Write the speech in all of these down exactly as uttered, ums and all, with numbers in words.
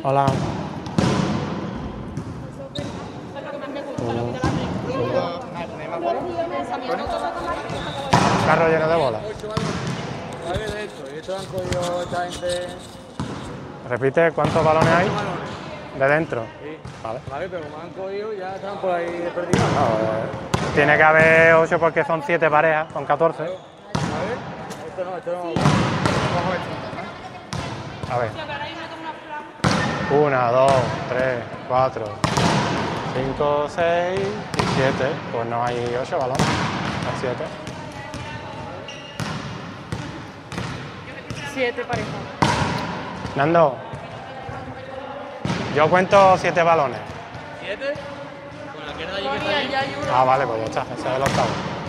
Hola. Carro lleno de bolas. Vale, de esto. Y esto han cogido esta gente. Repite, ¿cuántos balones hay? De dentro. Sí. Vale. Vale, pero como han cogido, ya están por ahí perdidos. No, eh, tiene que haber ocho porque son siete parejas, son catorce. A ver. Esto no, esto no. Cojo esto, ¿no? A ver. Una, dos, tres, cuatro, cinco, seis y siete. Pues no hay ocho balones, hay siete. Siete parejas. Nando, yo cuento siete balones. ¿Siete? Con la que era allí que Tony, está allí. allá hay uno. Ah, vale, pues ya está, ese es el octavo.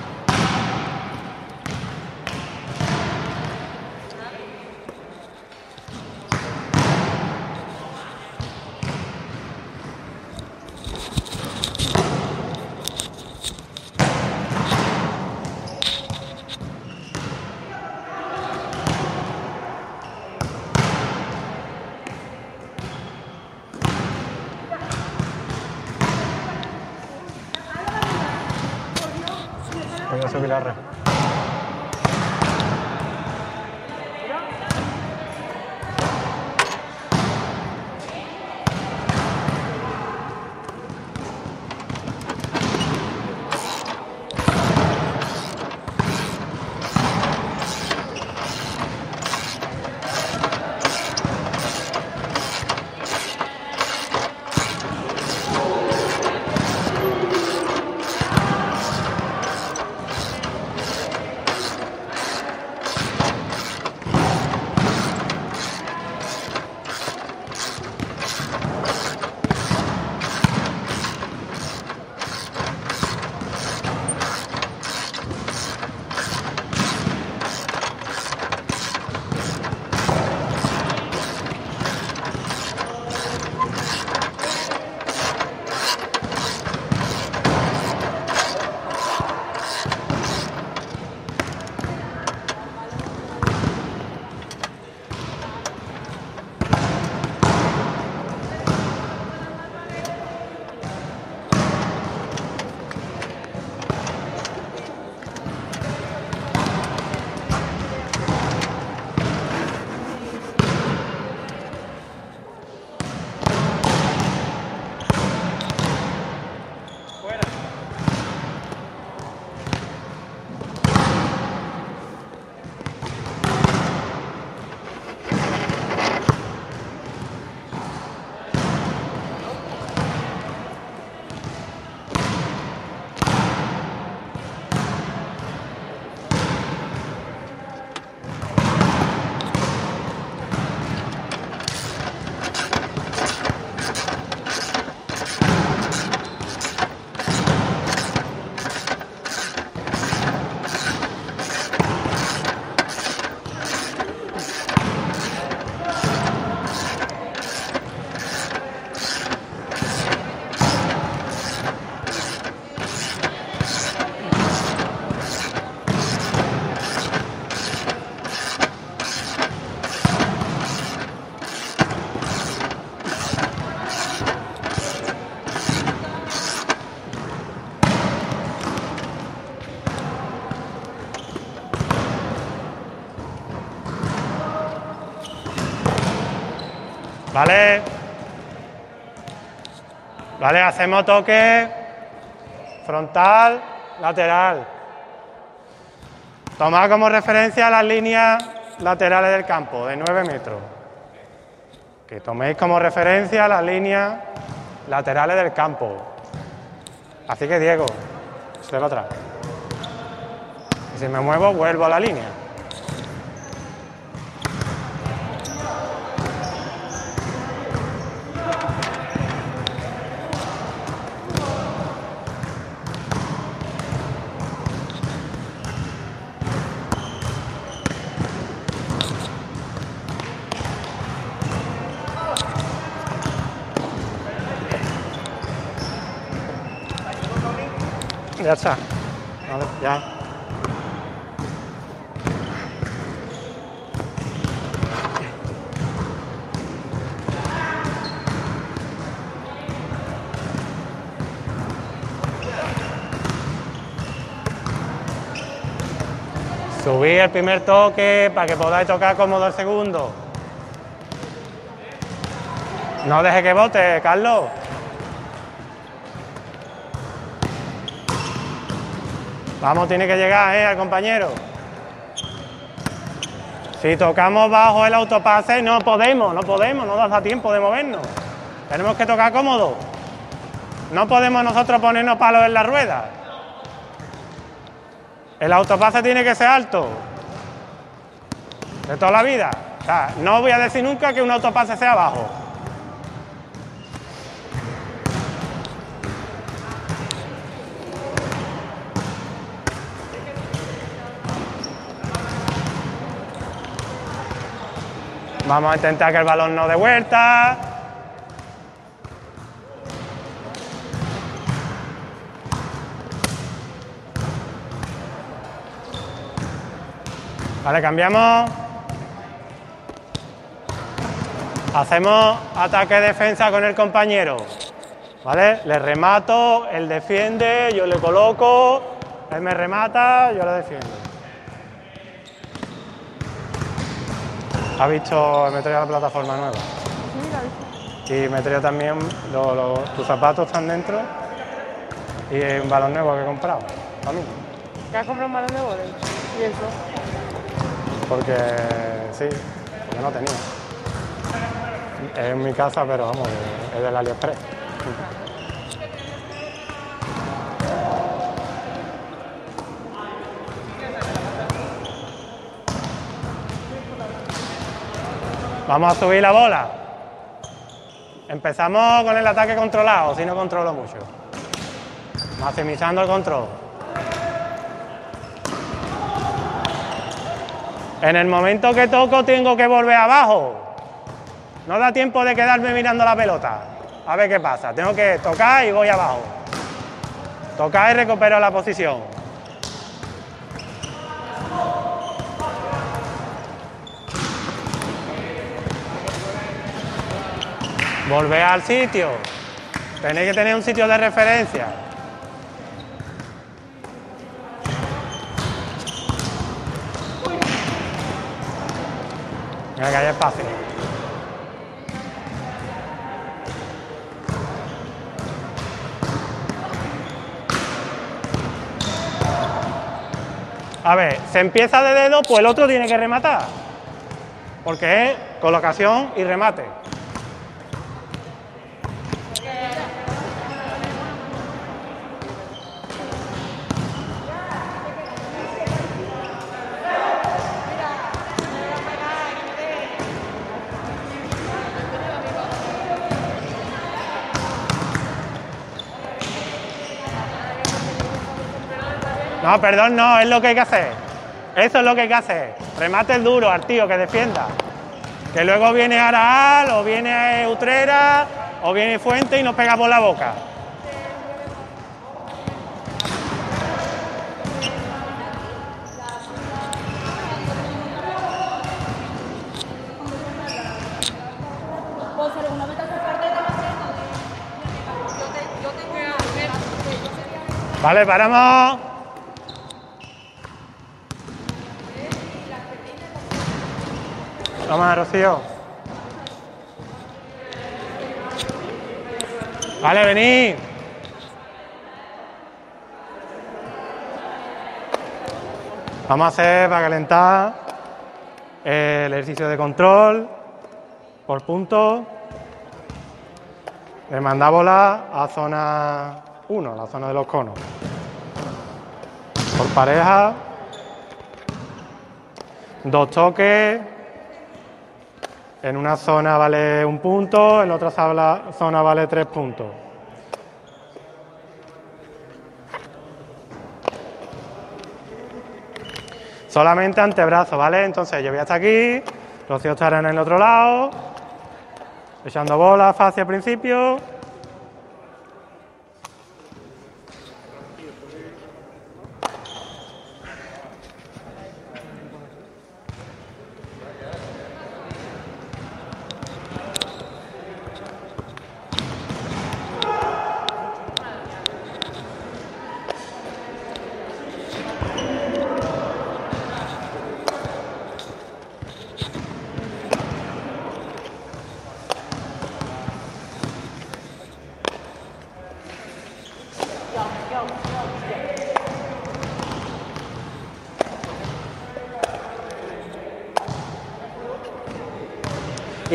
Voy a subir la red. Vale. Vale, hacemos toque frontal, lateral. Tomad como referencia las líneas laterales del campo, de nueve metros. Que toméis como referencia las líneas laterales del campo. Así que, Diego, se va atrás. Y si me muevo, vuelvo a la línea. Ya está. Vale, ya. Subí el primer toque para que podáis tocar cómodo el segundo. No deje que bote, Carlos. Vamos, tiene que llegar, ¿eh? Al compañero. Si tocamos bajo el autopase, no podemos, no podemos, no nos da tiempo de movernos. Tenemos que tocar cómodo. No podemos nosotros ponernos palos en la rueda. El autopase tiene que ser alto. De toda la vida. O sea, no voy a decir nunca que un autopase sea bajo. Vamos a intentar que el balón no dé vuelta. Vale, cambiamos. Hacemos ataque-defensa con el compañero. Vale, le remato, él defiende, yo le coloco, él me remata, yo le defiendo. ¿Has visto? Me he traído la plataforma nueva. Sí, la he visto. Y me he traído también, lo, lo, tus zapatos están dentro y un balón nuevo que he comprado, para mí. ¿Que has comprado un balón de vóley? ¿Y eso? Porque sí, porque no tenía. Es en mi casa, pero vamos, es del AliExpress. Vamos a subir la bola. Empezamos con el ataque controlado, si no controlo mucho. Maximizando el control. En el momento que toco tengo que volver abajo. No da tiempo de quedarme mirando la pelota. A ver qué pasa. Tengo que tocar y voy abajo. Tocar y recupero la posición. Volver al sitio. Tenéis que tener un sitio de referencia. Mira que hay espacio. A ver, se empieza de dedo, pues el otro tiene que rematar. Porque es colocación y remate. No, perdón, no, es lo que hay que hacer. Eso es lo que hay que hacer. Remate duro al tío que defienda. Que luego viene Araal, o viene Utrera, o viene Fuente y nos pega por la boca. Vale, paramos. Toma, Rocío. Vale, venid. Vamos a hacer, para calentar, el ejercicio de control por puntos. De mandar bola a zona uno, la zona de los conos. Por pareja. Dos toques. En una zona vale un punto, en otra zona vale tres puntos. Solamente antebrazo, ¿vale? Entonces yo voy hasta aquí, Rocío estará en el otro lado, echando bolas hacia el principio.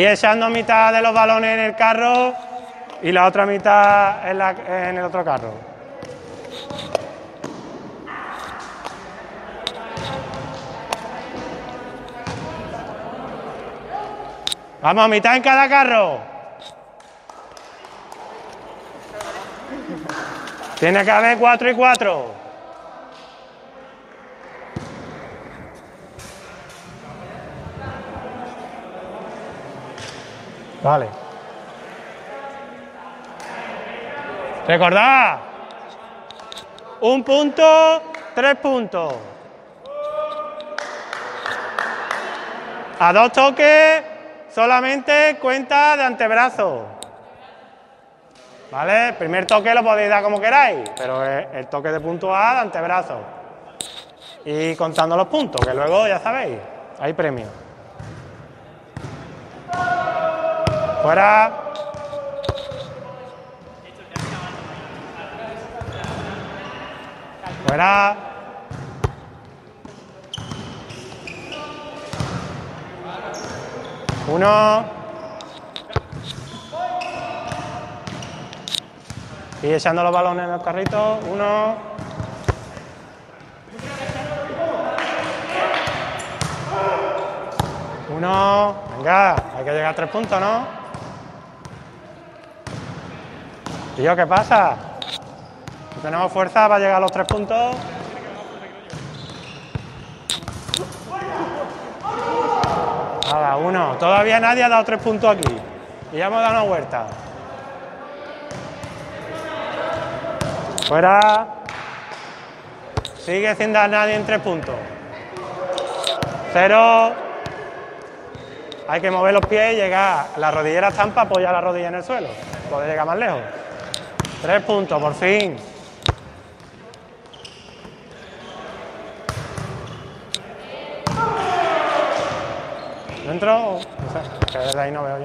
Y echando mitad de los balones en el carro y la otra mitad en, la, en el otro carro. Vamos, mitad en cada carro. Tiene que haber cuatro y cuatro. Vale. Recordad. Un punto, tres puntos. A dos toques solamente cuenta de antebrazo. ¿Vale? El primer toque lo podéis dar como queráis, pero es el toque de punto A de antebrazo. Y contando los puntos, que luego ya sabéis, hay premios. Fuera. Fuera. Uno. Y echando los balones en el carrito. Uno. Uno. Venga, hay que llegar a tres puntos, ¿no? Tío, ¿qué pasa? ¿No tenemos fuerza para llegar a los tres puntos? Nada, uno. Todavía nadie ha dado tres puntos aquí. Y ya hemos dado una vuelta. Fuera. Sigue sin dar nadie en tres puntos. Cero. Hay que mover los pies y llegar. La rodillera estampa, apoya la rodilla en el suelo. Poder llegar más lejos. Tres puntos, por fin. ¿Dentro? No sé, que desde ahí no veo yo.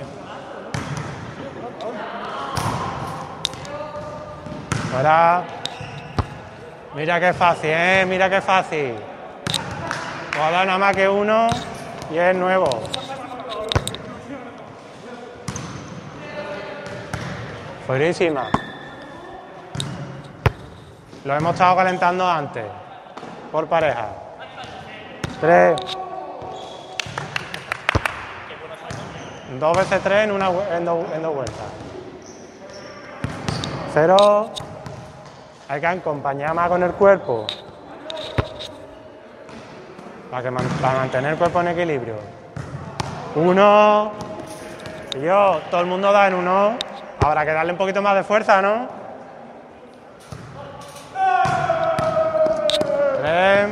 Fuera. Mira qué fácil, ¿eh? Mira qué fácil. Puedo dar nada más que uno y es nuevo. Fuerísima. Lo hemos estado calentando antes. Por pareja. Tres. Dos veces tres en, una, en, do, en dos vueltas. Cero. Hay que acompañar más con el cuerpo. Para, que, para mantener el cuerpo en equilibrio. Uno. Y yo, todo el mundo da en uno. Habrá que darle un poquito más de fuerza, ¿no? Tres.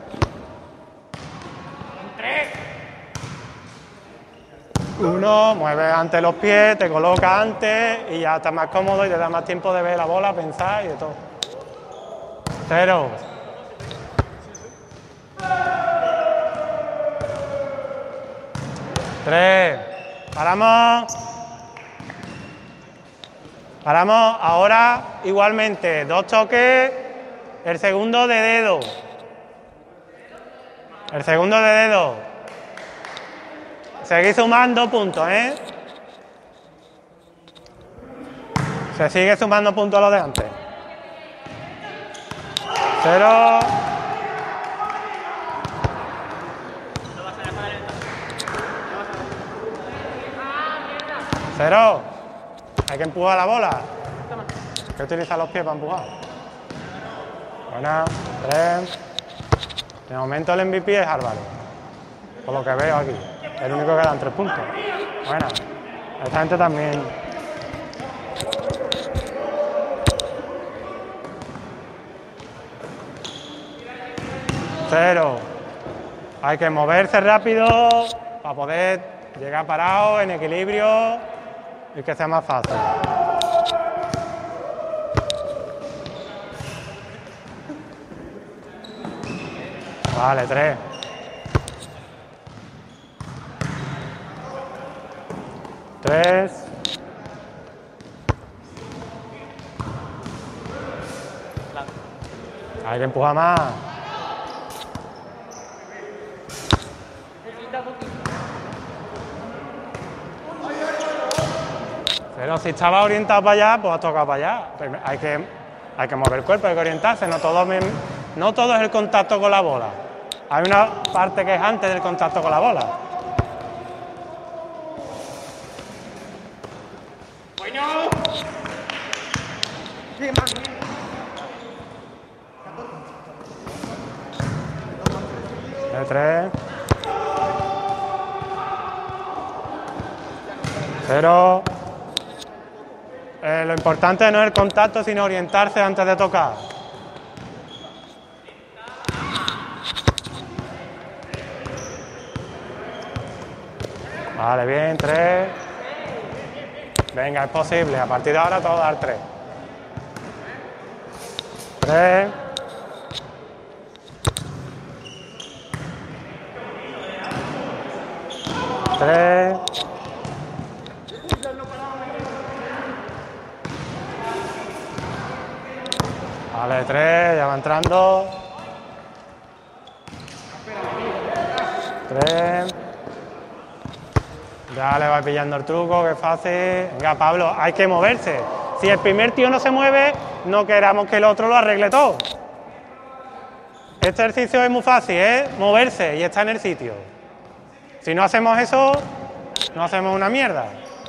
Uno, mueve antes los pies, te coloca antes y ya estás más cómodo y te da más tiempo de ver la bola, pensar y de todo. Cero. Tres. Paramos. Paramos. Ahora igualmente, dos toques, el segundo de dedo. El segundo de dedo. Seguís sumando puntos, ¿eh? Se sigue sumando puntos a los de antes. Cero. Cero. Hay que empujar la bola. Hay que utilizar los pies para empujar. Buena. Tres. De momento el M V P es Álvaro. Por lo que veo aquí. El único que dan tres puntos. Bueno, esta gente también. Cero. Hay que moverse rápido para poder llegar parado, en equilibrio y que sea más fácil. Vale, tres. Tres. Hay que empujar más. Pero si estaba orientado para allá, pues has tocado para allá. Pues hay que, hay que mover el cuerpo, hay que orientarse. No todo, me, no todo es el contacto con la bola. Hay una parte que es antes del contacto con la bola. Bueno. Sí, más. De tres. Cero. Eh, lo importante no es el contacto, sino orientarse antes de tocar. Vale, bien, tres. Venga, es posible. A partir de ahora todo dar tres. Tres. Tres. Vale, tres, ya va entrando. Tres. Ya le va pillando el truco, que es fácil. Venga, Pablo, hay que moverse. Si el primer tío no se mueve, no queramos que el otro lo arregle todo. Este ejercicio es muy fácil, ¿eh? Moverse y estar en el sitio. Si no hacemos eso, no hacemos una mierda.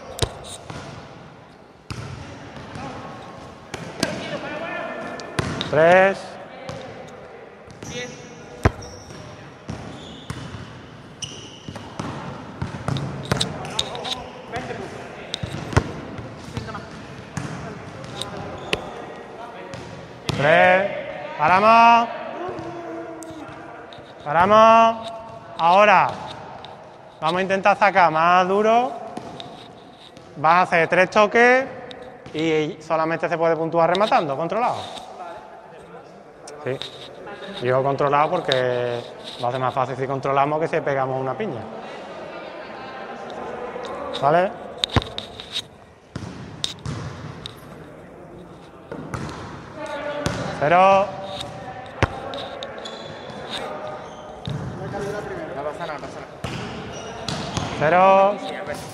Tres. Tres. Paramos. Paramos. Ahora vamos a intentar sacar más duro. Vas a hacer tres toques y solamente se puede puntuar rematando, controlado. Sí. Digo controlado porque va a ser más fácil si controlamos que si pegamos una piña. ¿Vale? Cero. No pasa nada, no pasa nada. Cero. Sí, a ver.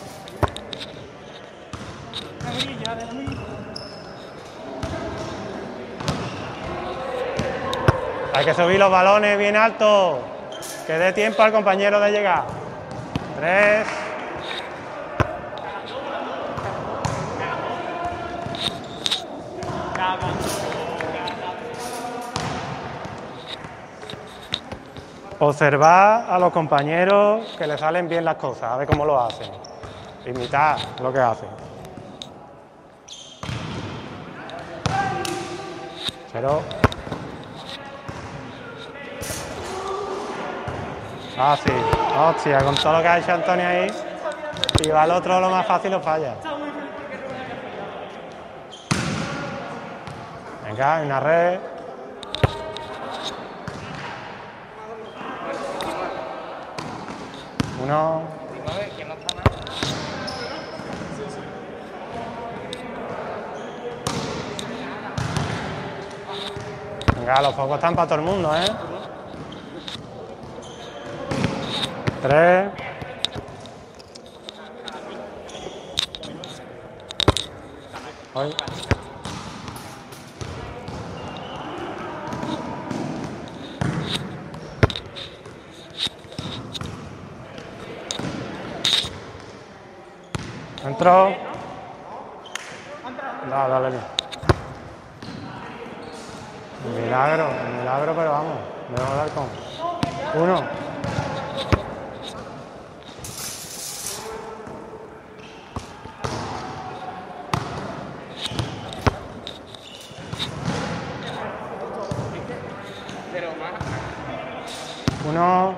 Hay que subir los balones bien alto. Que dé tiempo al compañero de llegar. Tres. Observar a los compañeros que les salen bien las cosas, a ver cómo lo hacen. Imitar lo que hacen. Cero. Ah, sí. Hostia, con todo lo que ha hecho Antonio ahí. Y va al otro lo más fácil lo falla. Venga, hay una red. Uno. Que no está nada. Venga, los focos están para todo el mundo, ¿eh? Tres. Hoy. Entró. Dale, dale. Un milagro, un milagro, pero vamos. Me voy a dar con uno. Uno.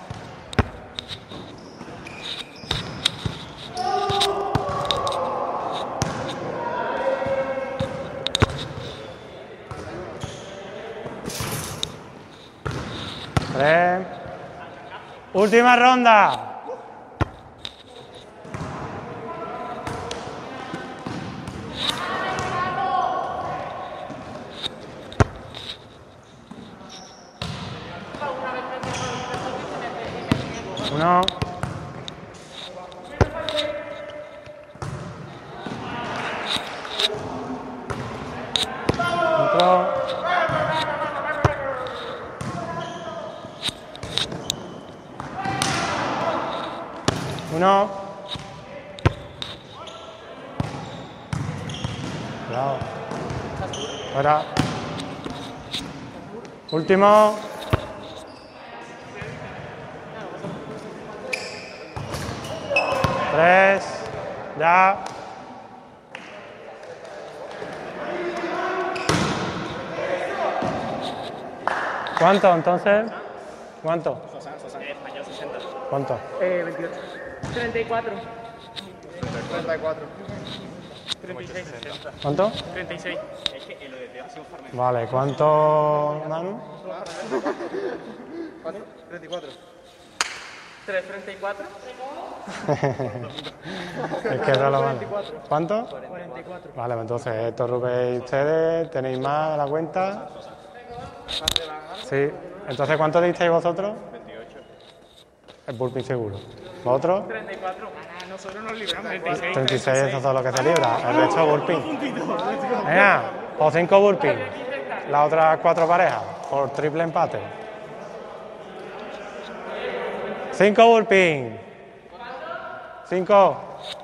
Tres. Última ronda. Uno. Dentro. Uno. Cuidado. Fuera. Último. Tres. Ya. ¿Cuánto entonces? ¿Cuánto? ¿Cuánto? Eh, veintiocho. treinta y cuatro. treinta y cuatro. treinta y seis. ¿Cuánto? treinta y seis. Vale, ¿cuánto, Manu? ¿Cuánto? treinta y cuatro. tres, treinta y cuatro. Es que eso lo vale. ¿Cuánto? cuarenta y cuatro. Vale, pues entonces esto, Rubén y ustedes, ¿tenéis más de la cuenta? Sí. Entonces, ¿cuánto disteis vosotros? veintiocho. El burpee seguro. ¿Vosotros? treinta y cuatro. Ah, nosotros nos libramos. treinta y seis. treinta y seis, eso es todo lo que se libra. El resto burpee. Venga, por cinco burpees. Las otras cuatro parejas, por triple empate. Cinco burpees. Cinco.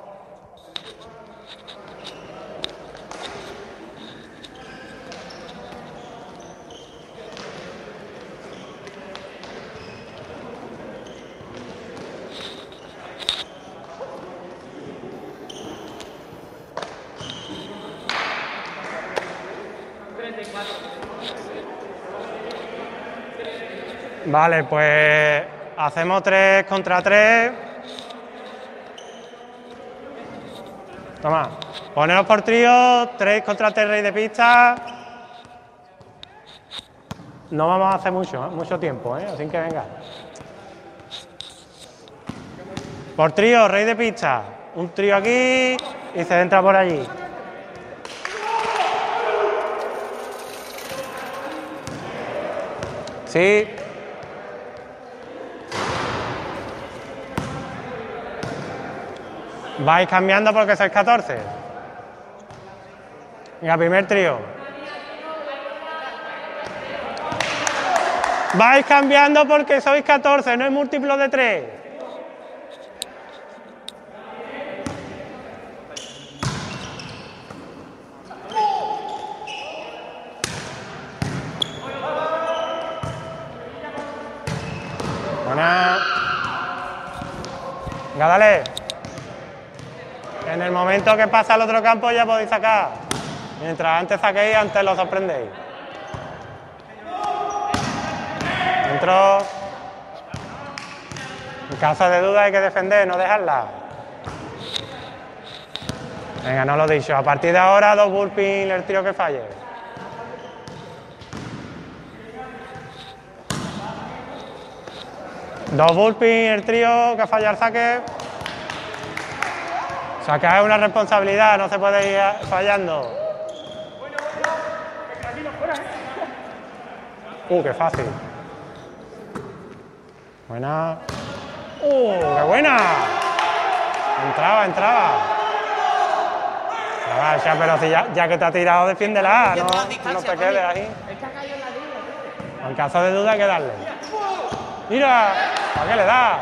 Vale, pues hacemos tres contra tres. Toma, poneros por trío, tres contra tres rey de pista. No vamos a hacer mucho, ¿eh? mucho tiempo, ¿eh? así que venga. Por trío, rey de pista. Un trío aquí y se entra por allí. Sí. Vais cambiando porque sois catorce. Venga, primer trío. Vais cambiando porque sois catorce, no es múltiplo de tres. Buena. Venga, dale. En el momento que pasa al otro campo ya podéis sacar. Mientras antes saquéis, antes lo sorprendéis. Dentro. En caso de duda hay que defender, no dejarla. Venga, no lo he dicho. A partir de ahora, dos burpees el tiro que falle. Dos burpees el trío que falla el saque. Sacar es una responsabilidad, no se puede ir fallando. Uh, qué fácil. Buena. Uh, qué buena. Entraba, entraba. Nada, ya, pero si ya, ya que te ha tirado, defiéndela, no, no te quedes ahí. En caso de duda hay que darle. Mira, ¿para qué le da?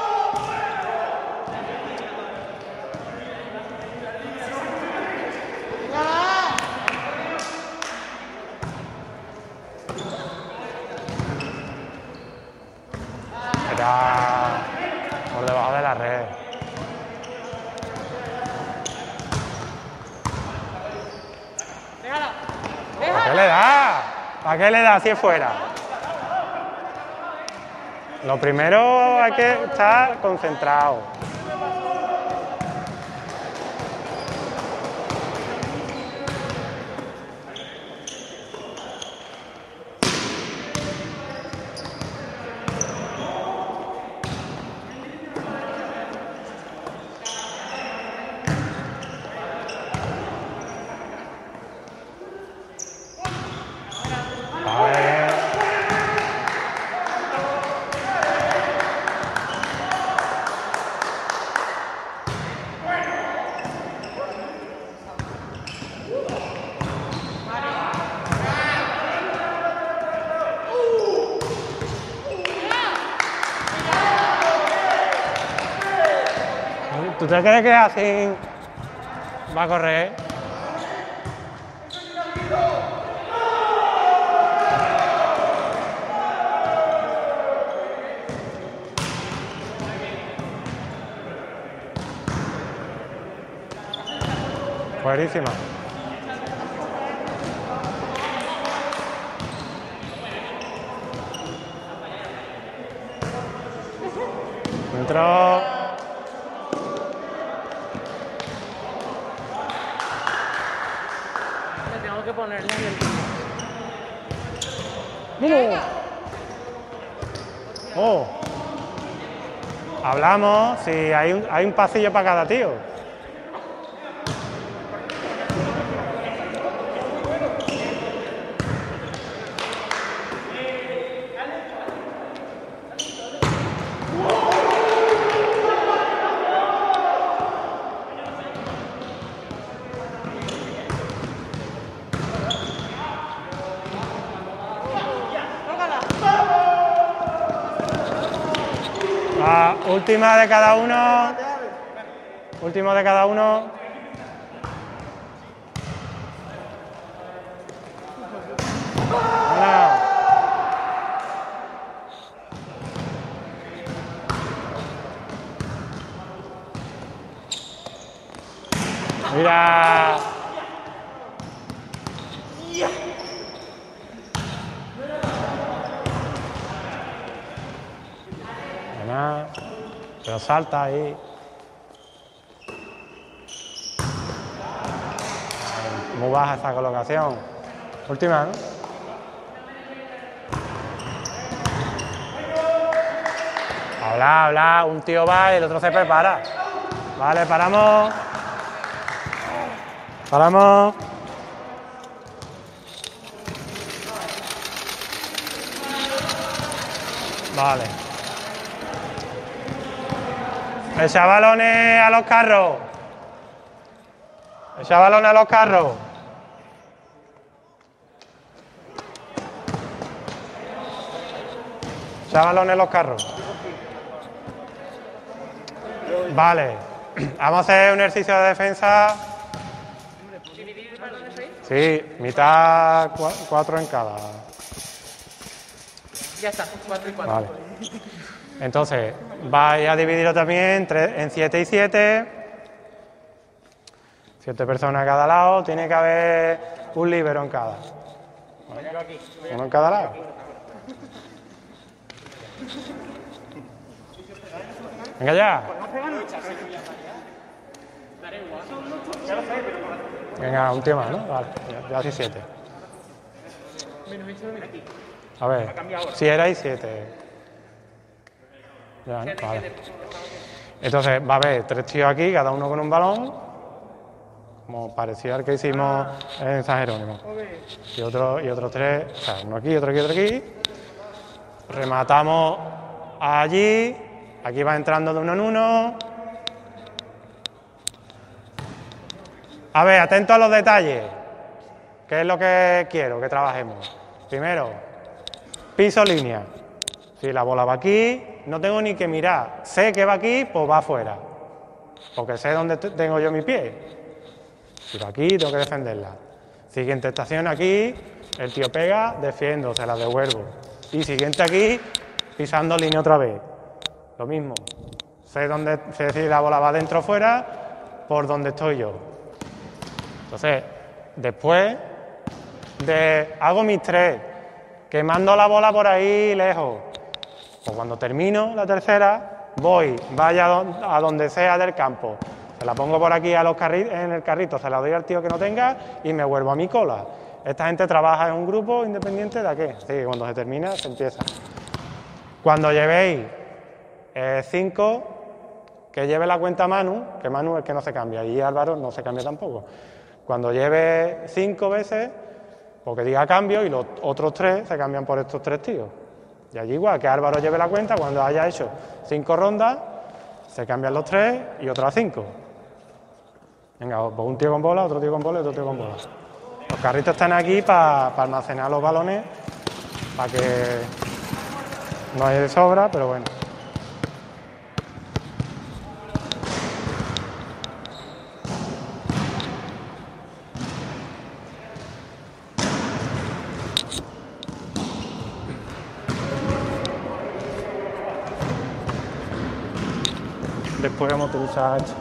Era por debajo de la red. ¿Para qué le da? ¿Para qué le da si es fuera? Lo primero hay que estar concentrado. ¿Tú te crees que así va a correr? Buenísima. Entró. Le tengo que ponerle el... Oh. Hablamos, si hay un, hay un pasillo para cada tío. Ah, última de cada uno. Último de cada uno. Una. Mira. Buena. Pero salta ahí. Muy baja esa colocación. Última, ¿no? Habla, habla. Un tío va y el otro se prepara. Vale, paramos. Paramos. Vale. Echa balones a los carros. Echa balones a los carros. Echa balones a los carros. Vale. Vamos a hacer un ejercicio de defensa. ¿Dividir el balón en seis? Sí, mitad, cua- cuatro en cada. Ya está, cuatro y cuatro. Vale. Entonces, vais a dividirlo también tre- en siete y siete. Siete personas a cada lado. Tiene que haber un líbero en cada. Uno en cada lado. Venga ya. Venga, un tío más, ¿no? Vale, ya, ya sí siete. A ver, si erais siete. Ya, ¿no? Vale. Entonces va a haber tres tíos aquí, cada uno con un balón, como parecido al que hicimos en San Jerónimo. Y otros y otros tres, o sea, uno aquí, otro aquí, otro aquí. Rematamos allí, aquí va entrando de uno en uno. A ver, atento a los detalles, que es lo que quiero que trabajemos. Primero, piso línea. Si la bola va aquí, no tengo ni que mirar. Sé que va aquí, pues va afuera. Porque sé dónde tengo yo mi pie. Si va aquí, tengo que defenderla. Siguiente estación aquí, el tío pega, defiendo, se la devuelvo. Y siguiente aquí, pisando línea otra vez. Lo mismo. Sé dónde, sé si la bola va dentro o fuera, por donde estoy yo. Entonces, después de hago mis tres, que mando la bola por ahí lejos, pues cuando termino la tercera, voy, vaya a donde sea del campo, se la pongo por aquí a los carri- en el carrito, se la doy al tío que no tenga y me vuelvo a mi cola. Esta gente trabaja en un grupo independiente de a qué, así que cuando se termina, se empieza. Cuando llevéis eh, cinco, que lleve la cuenta Manu, que Manu es el que no se cambia, y Álvaro no se cambia tampoco. Cuando lleve cinco veces, porque diga cambio, y los otros tres se cambian por estos tres tíos. Y allí igual, que Álvaro lleve la cuenta, cuando haya hecho cinco rondas, se cambian los tres y otras cinco. Venga, pues un tío con bola, otro tío con bola y otro tío con bola. Los carritos están aquí para pa almacenar los balones, para que no haya de sobra, pero bueno. podemos utilizar esto.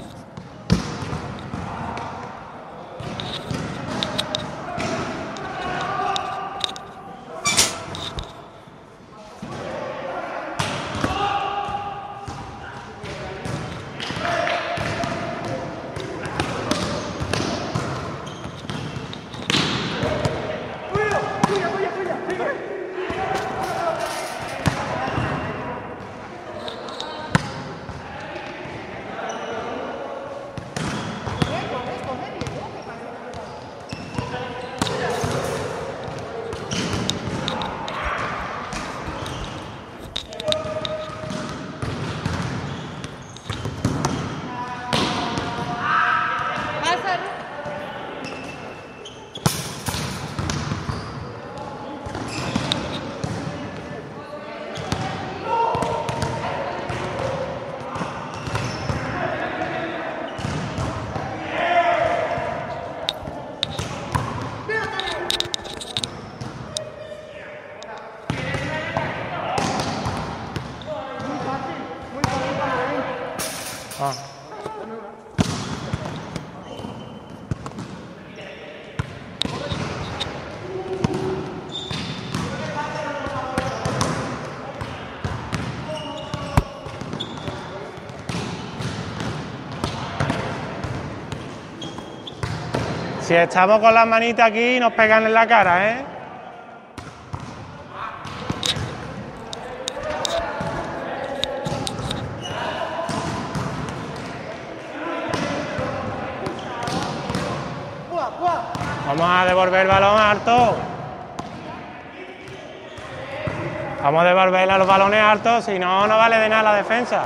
Ah. Si estamos con las manitas aquí, nos pegan en la cara, ¿eh? Vamos a devolver el balón alto. Vamos a devolver a los balones altos, si no, no vale de nada la defensa.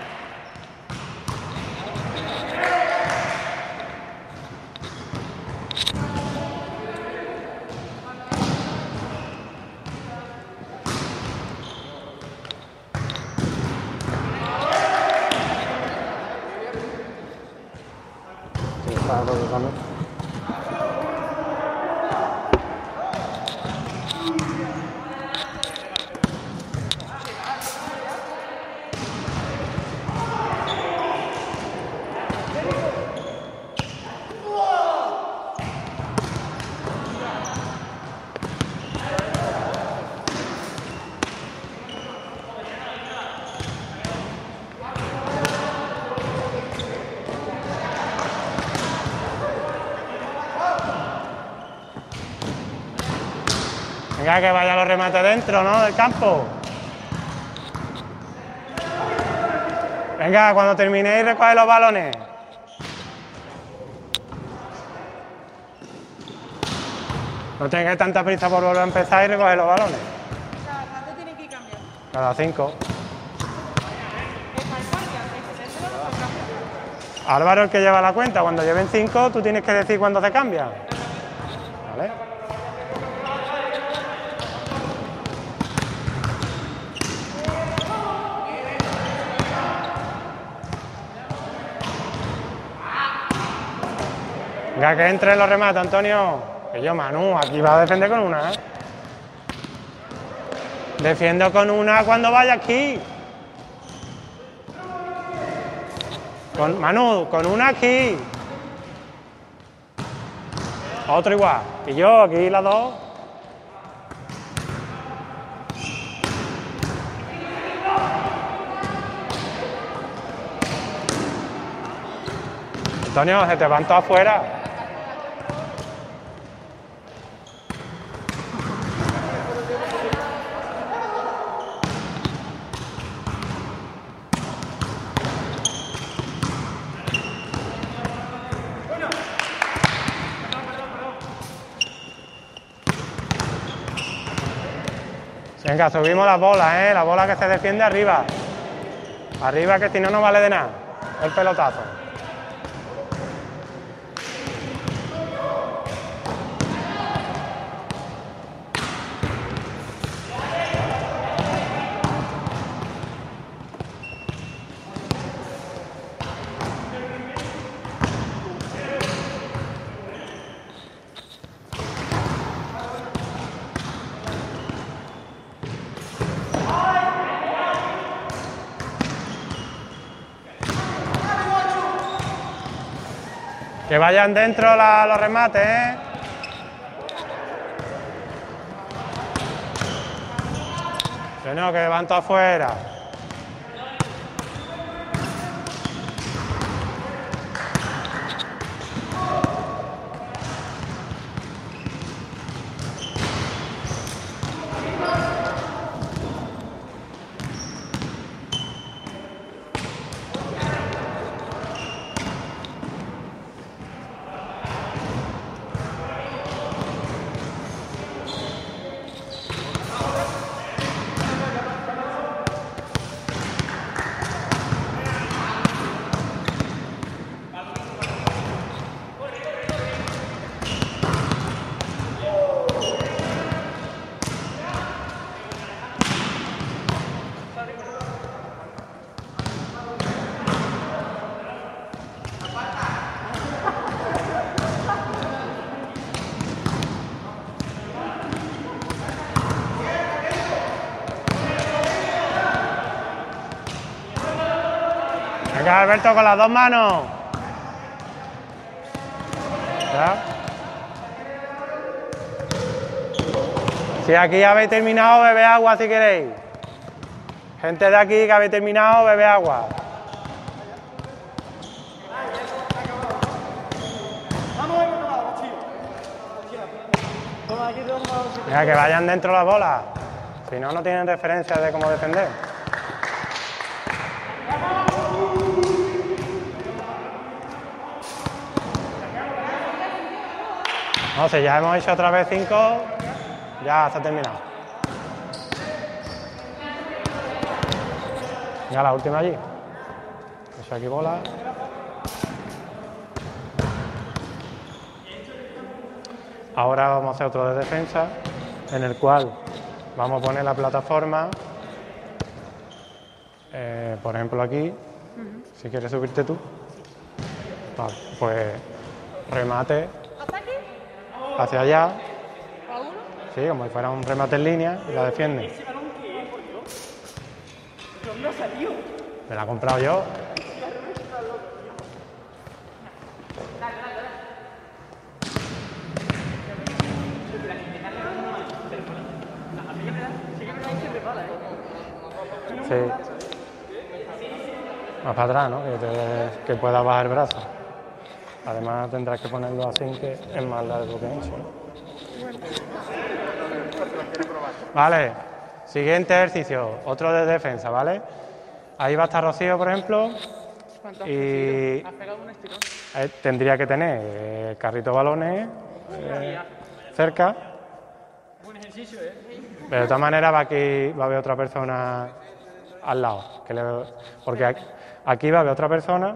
Sí, está colocando. Venga, que vaya los remates dentro, ¿no? Del campo. Venga, cuando terminéis, recoge los balones. No tengáis tanta prisa por volver a empezar y recoger los balones. ¿Cada cuánto tienen que cambiar? Cada cinco. ¿Es más fácil? ¿Es que se lo cambia? Álvaro, el que lleva la cuenta. Cuando lleven cinco, tú tienes que decir cuándo se cambia. ¿Vale? Venga, que entre los remates, Antonio. Que yo, Manu, aquí va a defender con una, ¿eh? Defiendo con una cuando vaya aquí. Con, Manu, con una aquí. Otro igual. Y yo, aquí las dos. Antonio, se te van todos afuera. Venga, subimos las bolas, ¿eh? La bola que se defiende arriba. Arriba, que si no, no vale de nada. El pelotazo. Que vayan dentro la, los remates, ¿eh? Que no, que van todos afuera. Venga, Alberto, con las dos manos. ¿Ya? Si aquí habéis terminado, bebe agua si queréis. Gente de aquí que habéis terminado, bebe agua. Mira, que vayan dentro las bolas. Si no, no tienen referencia de cómo defender. No sé, ya hemos hecho otra vez cinco, ya está terminado. Ya la última allí. Eso aquí bola. Ahora vamos a hacer otro de defensa, en el cual vamos a poner la plataforma, eh, por ejemplo aquí, uh-huh. Si quieres subirte tú. Vale, pues remate. ¿Hasta aquí? Hacia allá, ¿A uno? sí, como si fuera un remate en línea y la defiende. ¿Dónde ha salido? Me la he comprado yo. Sí. Más para atrás, ¿no? Que, te, que pueda bajar el brazo. Además tendrás que ponerlo así, que es más largo que eso. Vale, siguiente ejercicio, otro de defensa, ¿vale? Ahí va a estar Rocío, por ejemplo, y ¿Has pegado un estirón? eh, tendría que tener el carrito de balones eh, cerca. Buen ejercicio, ¿eh? Pero de todas maneras va, aquí, va a haber otra persona al lado, que le, porque aquí, aquí va a haber otra persona.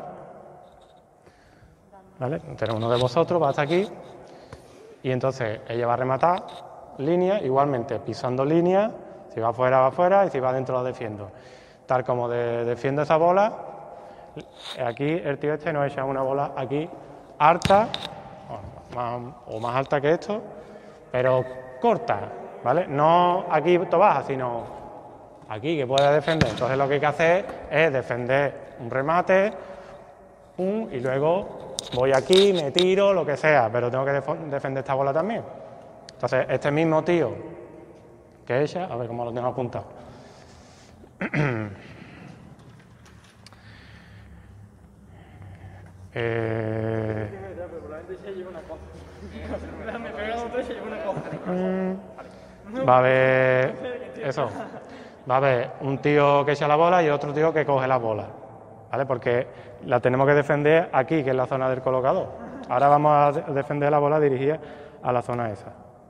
¿Vale? Entonces uno de vosotros va hasta aquí y entonces ella va a rematar línea, igualmente pisando línea, si va afuera va afuera y si va adentro la defiendo. Tal como de, defiendo esa bola, aquí el tío este nos echa una bola aquí alta, o más, o más alta que esto, pero corta, ¿vale? No aquí to baja, sino aquí que puede defender. Entonces lo que hay que hacer es defender un remate, un, y luego voy aquí, me tiro, lo que sea, pero tengo que def- defender esta bola también. Entonces, este mismo tío que ella, a ver cómo lo tengo apuntado. eh... Va a haber eso. Va a haber un tío que echa la bola y otro tío que coge la bola. ¿Vale? Porque la tenemos que defender aquí, que es la zona del colocador. Ahora vamos a de- defender la bola dirigida a la zona esa.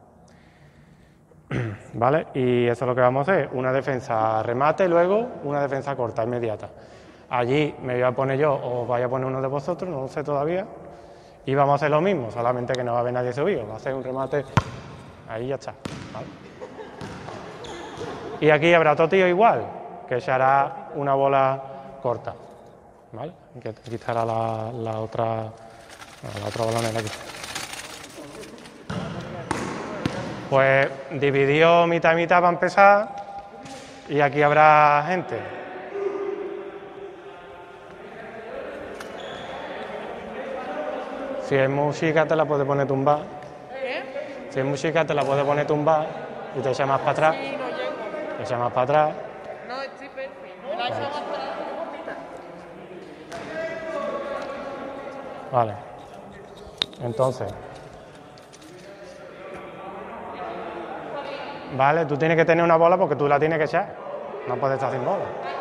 ¿Vale? Y eso es lo que vamos a hacer. Una defensa remate, luego una defensa corta, inmediata. Allí me voy a poner yo o vaya a poner uno de vosotros, no lo sé todavía. Y vamos a hacer lo mismo, solamente que no va a haber nadie subido. Va a ser un remate, ahí ya está. ¿Vale? Y aquí habrá otro tío igual, que se hará una bola corta. ¿Vale? Que aquí estará la, la otra la otra balonera aquí. Pues dividió mitad y mitad para empezar y aquí habrá gente. Si es música te la puedes poner tumba. ¿Qué? Si es música te la puedes poner tumba y te echa más para atrás. Sí, no llego. Te echa más para atrás. No, estoy perfecto. Me la he echado más atrás. Vale. Entonces. Vale, tú tienes que tener una bola porque tú la tienes que echar. No puedes estar sin bola.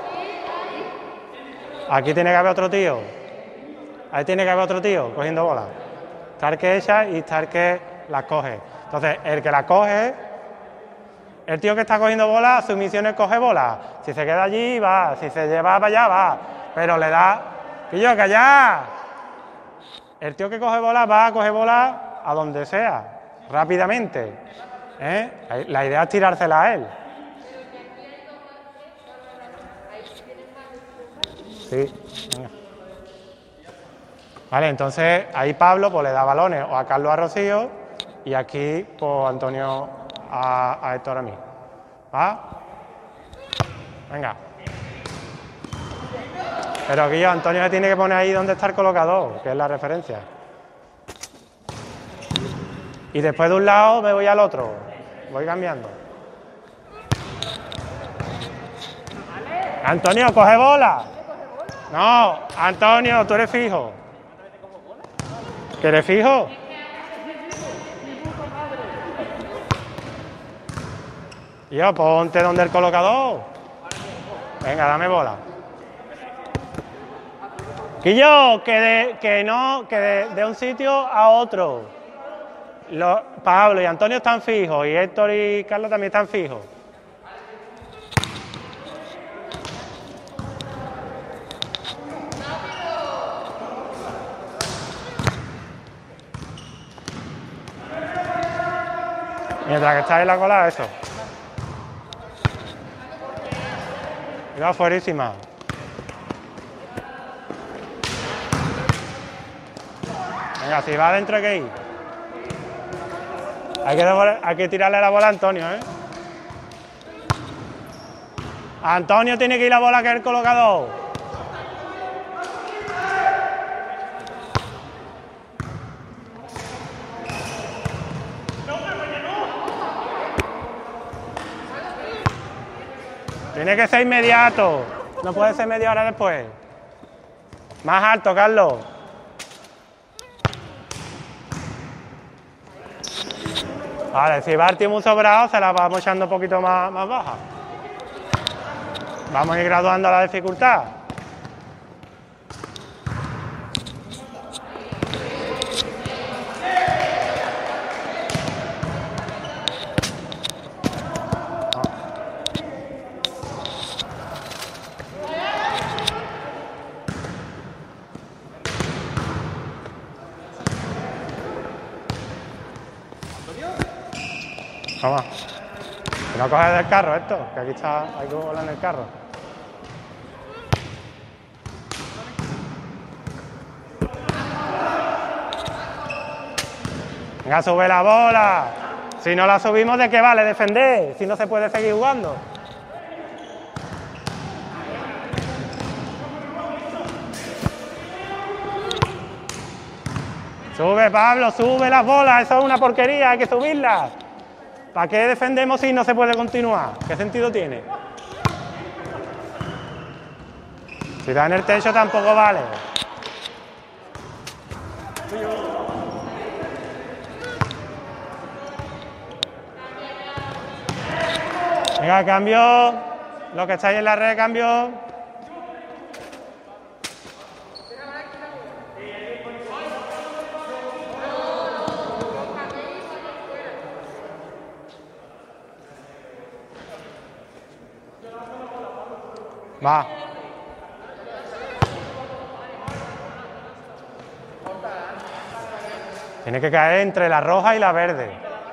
Aquí tiene que haber otro tío. Ahí tiene que haber otro tío cogiendo bola. Estar que echa y estar que las coge. Entonces, el que la coge, el tío que está cogiendo bola, su misión es coger bola. Si se queda allí, va. Si se lleva para allá, va. Pero le da... ¡Que yo, callá! El tío que coge bola va a coger bola a donde sea, rápidamente. ¿Eh? La idea es tirársela a él. Sí, venga. Vale, entonces ahí Pablo pues le da balones o a Carlos a Rocío y aquí pues Antonio a, a Héctor a mí. ¿Va? Venga. Pero aquí yo, Antonio se tiene que poner ahí donde está el colocador, que es la referencia. Y después de un lado me voy al otro. Voy cambiando. Antonio, coge bola. No, Antonio, tú eres fijo. ¿Que eres fijo? Yo, ponte donde el colocador. Venga, dame bola. Que yo, que, de, que no, que de, de un sitio a otro. Los, Pablo y Antonio están fijos y Héctor y Carlos también están fijos. Mientras que está en la cola, eso. Mira, fuerísima. Venga, si va adentro hay que ir. Hay que, hay que tirarle la bola a Antonio, ¿eh? Antonio tiene que ir la bola que es el colocador. Tiene que ser inmediato. No puede ser media hora después. Más alto, Carlos. Vale, si va el tío muy sobrado, se la vamos echando un poquito más, más baja. Vamos a ir graduando la dificultad. Toma. Que no coges del carro esto, que aquí está, hay que volar en el carro. Venga, sube la bola. Si no la subimos, ¿de qué vale defender? Si no se puede seguir jugando. Sube, Pablo, sube las bolas. Eso es una porquería, hay que subirlas. ¿Para qué defendemos si no se puede continuar? ¿Qué sentido tiene? Si da en el techo tampoco vale. Venga, cambio. Los que estáis en la red, cambio. Va. Tiene que caer entre la roja y la verde.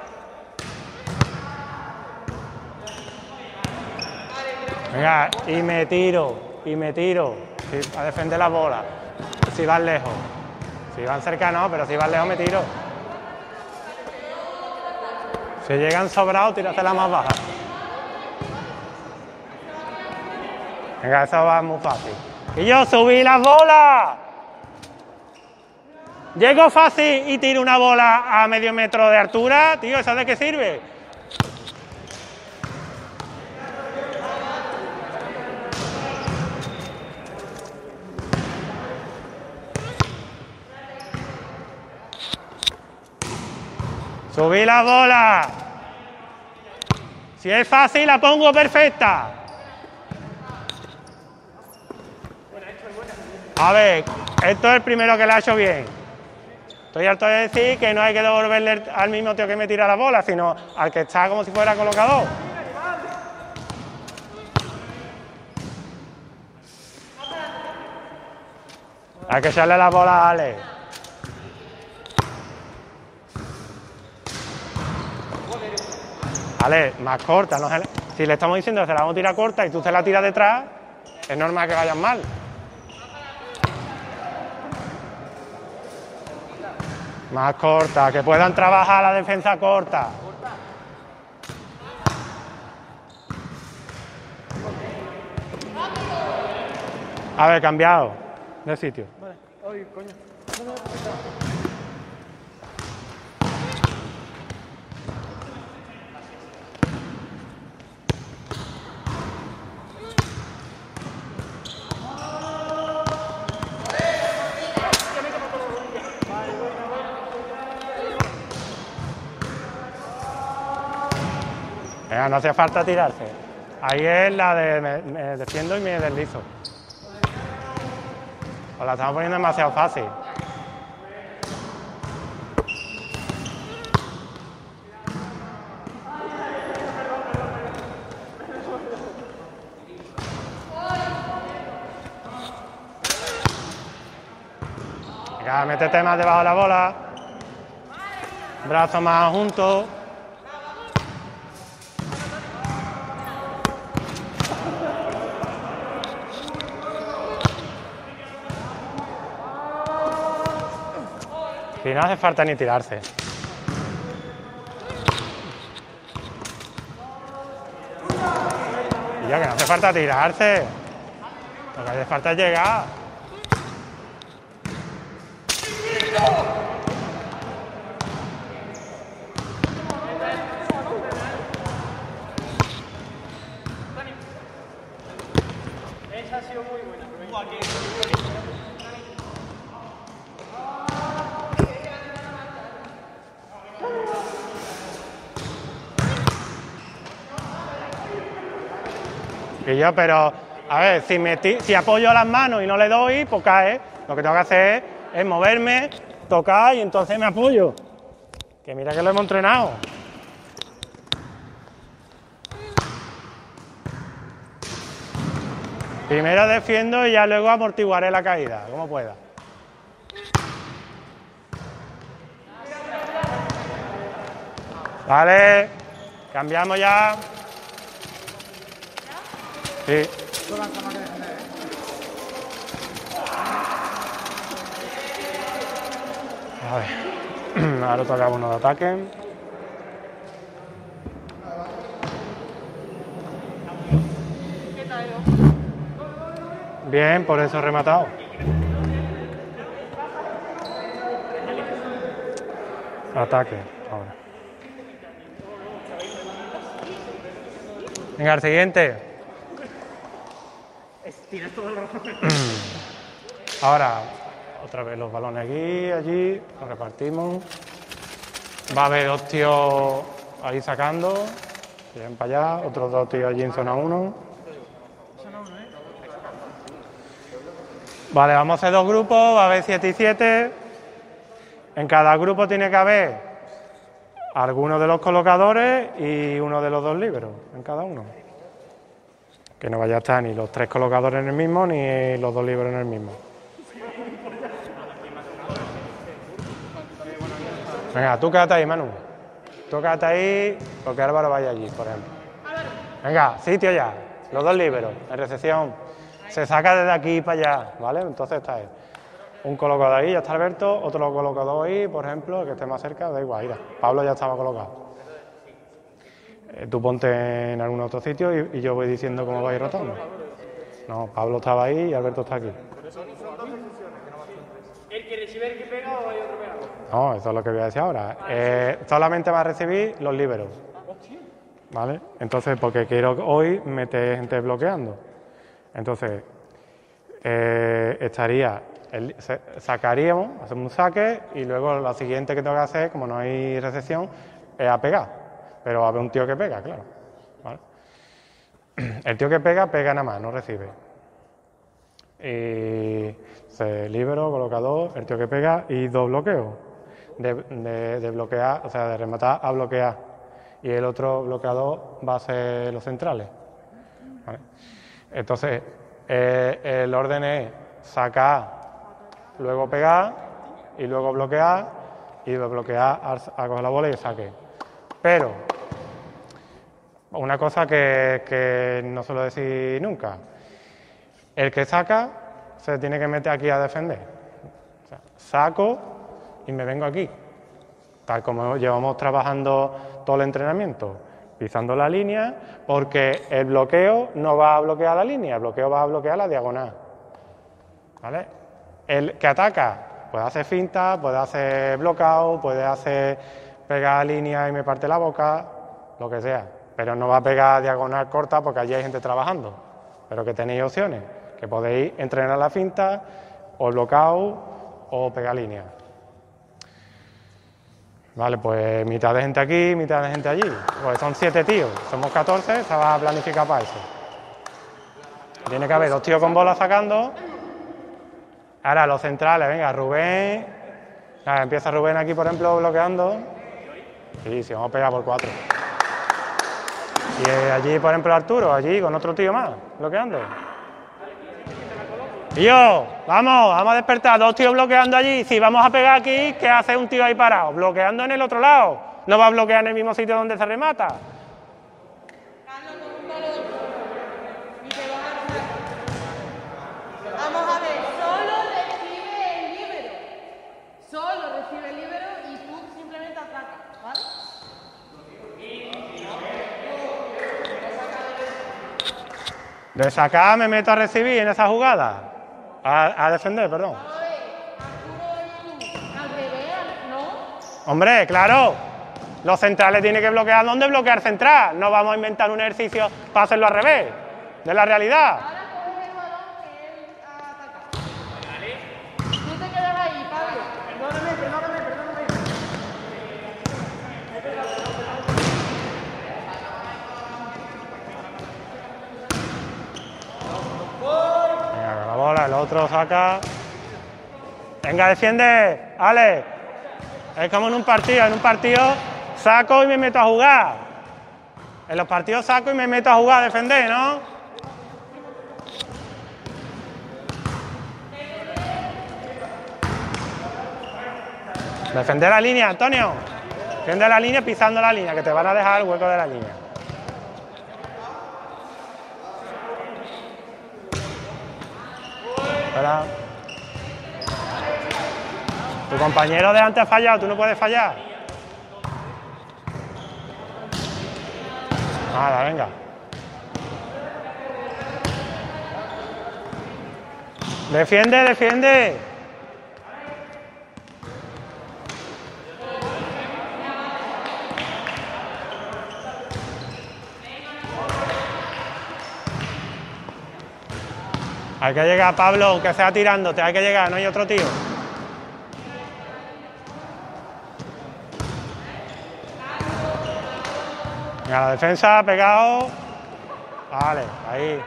Venga, y me tiro, y me tiro. Sí, a defender la bola. Si van lejos. Si van cerca no, pero si van lejos me tiro. Si llegan sobrados, tíratela más baja. Venga, eso va muy fácil. ¡Y yo subí las bolas! Llego fácil y tiro una bola a medio metro de altura, tío, ¿eso de qué sirve? Subí la bola. Si es fácil, la pongo perfecta. A ver, esto es el primero que la ha hecho bien. Estoy harto de decir que no hay que devolverle al mismo tío que me tira la bola, sino al que está como si fuera colocador. Hay que echarle la bola a Ale. Ale, más corta. No se... Si le estamos diciendo que se la vamos a tirar corta y tú se la tiras detrás, es normal que vayan mal. Más corta, que puedan trabajar la defensa corta. A ver, cambiado de sitio. Vale. Ay, coño. Venga, no hace falta tirarse. Ahí es la de me, me defiendo y me deslizo. Os la estamos poniendo demasiado fácil. Venga, métete más debajo de la bola. Brazos más juntos. Y no hace falta ni tirarse. Y ya que no hace falta tirarse. Lo que hace falta es llegar. Esa ha sido muy buena. Y yo, pero, a ver, si, me si apoyo las manos y no le doy, pues cae. Lo que tengo que hacer es, es moverme, tocar y entonces me apoyo. Que mira que lo hemos entrenado. Primero defiendo y ya luego amortiguaré la caída, como pueda. Vale, cambiamos ya. Sí. A ver, ahora toca uno de ataque. ¿Qué tal? Bien, por eso he rematado. Ataque, ahora. Venga, el siguiente. Ahora, otra vez los balones aquí, allí, los repartimos. Va a haber dos tíos ahí sacando, que vienen para allá, otros dos tíos allí en zona uno. Vale, vamos a hacer dos grupos, va a haber siete y siete. En cada grupo tiene que haber alguno de los colocadores y uno de los dos líberos, en cada uno. Que no vaya a estar ni los tres colocadores en el mismo, ni los dos líberos en el mismo. Venga, tú quédate ahí, Manu. Tú quédate ahí, porque Álvaro vaya allí, por ejemplo. Venga, sitio ya. Los dos líberos, en recepción. Se saca desde aquí para allá, ¿vale? Entonces está ahí. Un colocador ahí, ya está Alberto. Otro colocador ahí, por ejemplo, el que esté más cerca, da igual, mira. Pablo ya estaba colocado. Eh, tú ponte en algún otro sitio y, y yo voy diciendo cómo vais rotando. No, Pablo estaba ahí y Alberto está aquí. El que recibe el que pega o hay otro pegador? No, eso es lo que voy a decir ahora. Eh, solamente va a recibir los liberos. ¿Vale? Entonces, porque quiero hoy meter gente bloqueando. Entonces, eh, estaría, el, se, sacaríamos, hacemos un saque y luego lo siguiente que tengo que hacer, como no hay recepción, es a pegar. Pero va a haber un tío que pega, claro. ¿Vale? El tío que pega, pega nada más, no recibe. Y se libero, colocador, el tío que pega y dos bloqueos. De, de, de bloquear, o sea, de rematar a bloquear. Y el otro bloqueador va a ser los centrales. ¿Vale? Entonces, eh, el orden es sacar, luego pegar, y luego bloquear, y bloquear a coger la bola y saque. Pero, una cosa que, que no suelo decir nunca, el que saca se tiene que meter aquí a defender. O sea, saco y me vengo aquí, tal como llevamos trabajando todo el entrenamiento, pisando la línea, porque el bloqueo no va a bloquear la línea, el bloqueo va a bloquear la diagonal. ¿Vale? El que ataca puede hacer finta, puede hacer bloqueo, puede hacer pegar línea y me parte la boca, lo que sea, pero no va a pegar diagonal corta porque allí hay gente trabajando, pero que tenéis opciones, que podéis entrenar la finta, o el bloqueo, o pegar línea. Vale, pues mitad de gente aquí, mitad de gente allí. Pues son siete tíos, somos catorce, estaba planificado para eso. Tiene que haber dos tíos con bola sacando. Ahora los centrales, venga, Rubén. Nada, empieza Rubén aquí, por ejemplo, bloqueando. Sí, sí, vamos a pegar por cuatro. Y eh, allí, por ejemplo, Arturo, allí con otro tío más, bloqueando. Y yo, vamos, vamos a despertar, dos tíos bloqueando allí. Si vamos a pegar aquí, ¿qué hace un tío ahí parado? Bloqueando en el otro lado. No va a bloquear en el mismo sitio donde se remata. Carlos, no, no, no. Ni te vas a hacer. Vamos a ver, solo recibe el líbero. Solo recibe el líbero y tú simplemente atacas, ¿vale? De sacar me meto a recibir en esa jugada. A, a defender, perdón. Vamos a ver, Arturo y tú, al revés, ¿no? Hombre, claro. Los centrales tienen que bloquear. ¿Dónde bloquear central? No vamos a inventar un ejercicio para hacerlo al revés de la realidad. Ahora coges el balón que él ataca. Vale. Tú te quedas ahí, Pablo. Perdóname, perdóname, perdóname. Venga, con la bola, el otro saca. Venga, defiende, Ale. Es como en un partido, en un partido saco y me meto a jugar. En los partidos saco y me meto a jugar a defender, ¿no? Defender la línea, Antonio. Defiende la línea pisando la línea, que te van a dejar el hueco de la línea. Espera. Tu compañero de antes ha fallado, tú no puedes fallar. Nada, venga. Defiende, defiende. Hay que llegar, Pablo, aunque sea tirándote, hay que llegar, no hay otro tío. Venga, la defensa, pegado. Vale, ahí.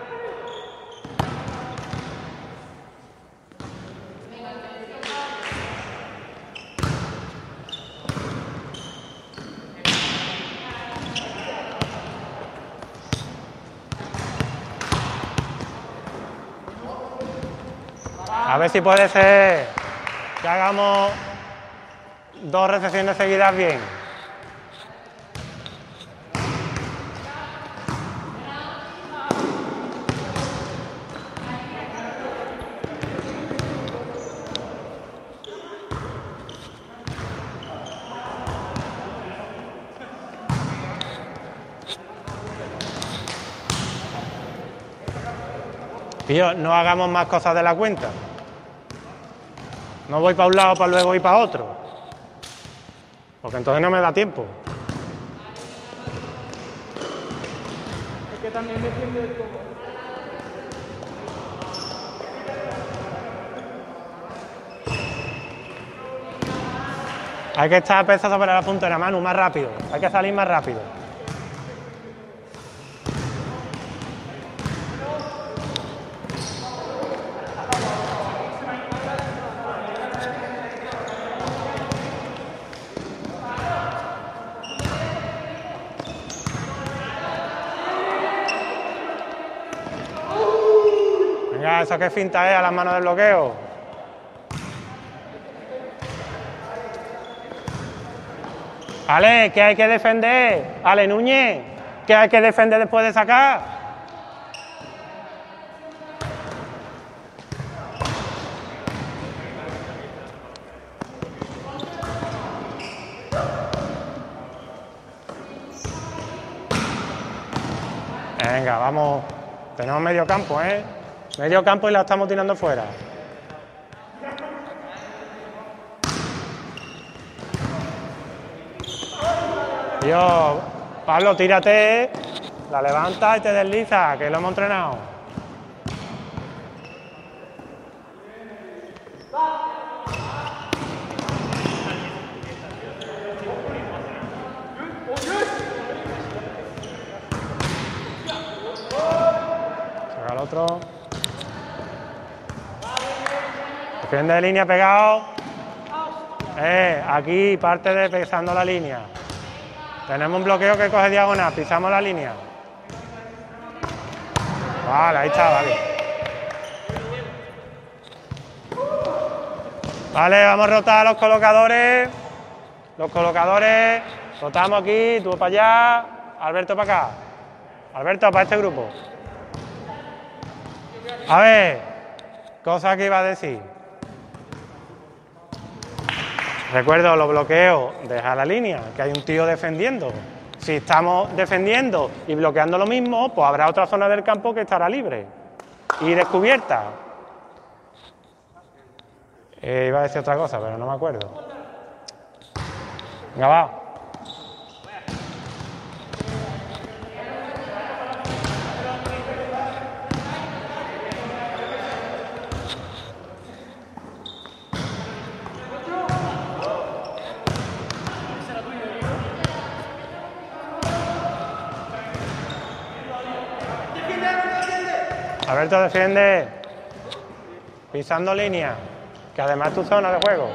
A ver si puede ser que hagamos dos recepciones seguidas bien. Tío, no hagamos más cosas de la cuenta. No voy para un lado para luego ir para otro. Porque entonces no me da tiempo. Es que también defiende el como. Hay que estar pesa sobre la puntera, Manu, más rápido. Hay que salir más rápido. Venga, eso que finta es a las manos del bloqueo. Ale, ¿qué hay que defender? Ale Núñez, ¿qué hay que defender después de sacar? Venga, vamos. Tenemos medio campo, ¿eh? Medio campo y la estamos tirando fuera. Tío, Pablo, tírate, la levantas y te deslizas, que lo hemos entrenado. Saca el otro. Defiende de línea pegado. Eh, aquí parte de pisando la línea. Tenemos un bloqueo que coge diagonal, pisamos la línea. Vale, ahí está, vale. Vale, vamos a rotar a los colocadores. Los colocadores, rotamos aquí, tú para allá, Alberto para acá. Alberto, para este grupo. A ver, cosa que iba a decir. Recuerdo los bloqueos, deja la línea, que hay un tío defendiendo. Si estamos defendiendo y bloqueando lo mismo, pues habrá otra zona del campo que estará libre y descubierta. Eh, iba a decir otra cosa, pero no me acuerdo. Venga, va. Alberto, defiende, pisando línea, que además es tu zona de juego.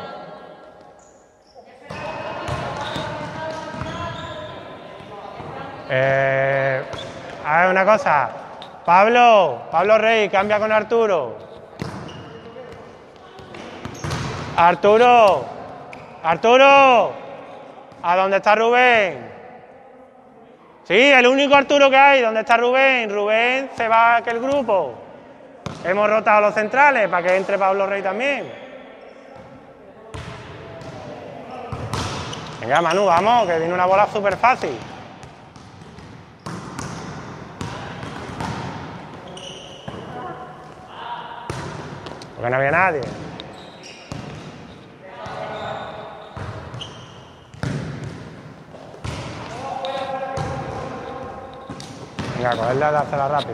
Eh, a ver, una cosa, Pablo, Pablo Rey, cambia con Arturo. Arturo, Arturo, ¿a dónde está Rubén? Sí, el único Arturo que hay. ¿Dónde está Rubén? Rubén se va a aquel grupo. Hemos rotado los centrales para que entre Pablo Rey también. Venga, Manu, vamos, que viene una bola súper fácil. Porque no había nadie. Venga, cogerla y dársela rápido.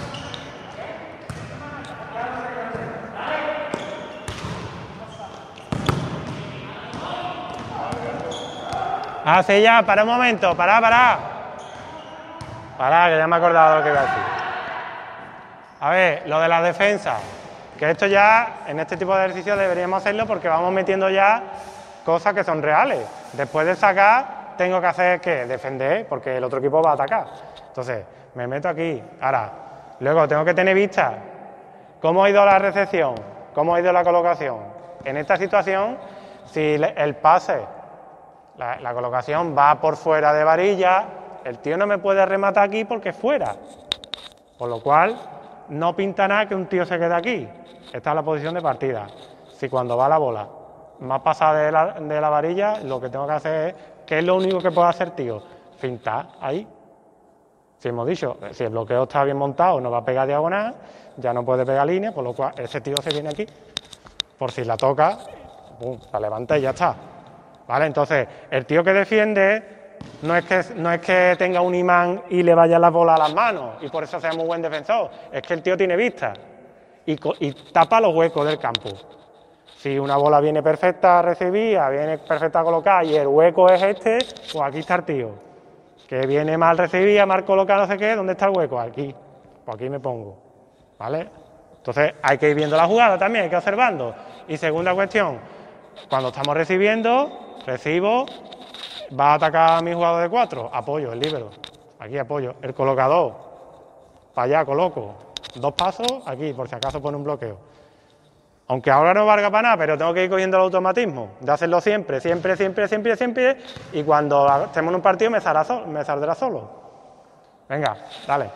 Ah, sí, ya, para un momento, para, para. Para, que ya me he acordado de lo que iba a decir. A ver, lo de la defensa. Que esto ya, en este tipo de ejercicios deberíamos hacerlo porque vamos metiendo ya cosas que son reales. Después de sacar, tengo que hacer, ¿qué? Defender, porque el otro equipo va a atacar. Entonces, me meto aquí. Ahora, luego tengo que tener vista cómo ha ido la recepción, cómo ha ido la colocación. En esta situación, si el pase, la, la colocación va por fuera de varilla, el tío no me puede rematar aquí porque es fuera. Por lo cual, no pinta nada que un tío se quede aquí. Esta es la posición de partida. Si cuando va la bola más pasada de la, de la varilla, lo que tengo que hacer es, ¿qué es lo único que puede hacer, tío? Fintar ahí. Si hemos dicho, si el bloqueo está bien montado, no va a pegar diagonal, ya no puede pegar línea, por lo cual ese tío se viene aquí. Por si la toca, pum, la levanta y ya está. ¿Vale? Entonces, el tío que defiende no es que, no es que tenga un imán y le vaya la bola a las manos y por eso sea muy buen defensor, es que el tío tiene vista y, y tapa los huecos del campo. Si una bola viene perfecta recibida, viene perfecta colocada y el hueco es este, pues aquí está el tío. Que viene mal recibida, mal colocada, no sé qué, ¿dónde está el hueco? Aquí. Pues aquí me pongo. ¿Vale? Entonces hay que ir viendo la jugada también, hay que ir observando. Y segunda cuestión, cuando estamos recibiendo, recibo, va a atacar a mi jugador de cuatro, apoyo, el líbero. Aquí apoyo. El colocador, para allá coloco. Dos pasos, aquí, por si acaso pone un bloqueo. Aunque ahora no valga para nada, pero tengo que ir cogiendo el automatismo de hacerlo siempre, siempre, siempre, siempre, siempre, y cuando estemos en un partido me saldrá, so me saldrá solo. Venga, dale.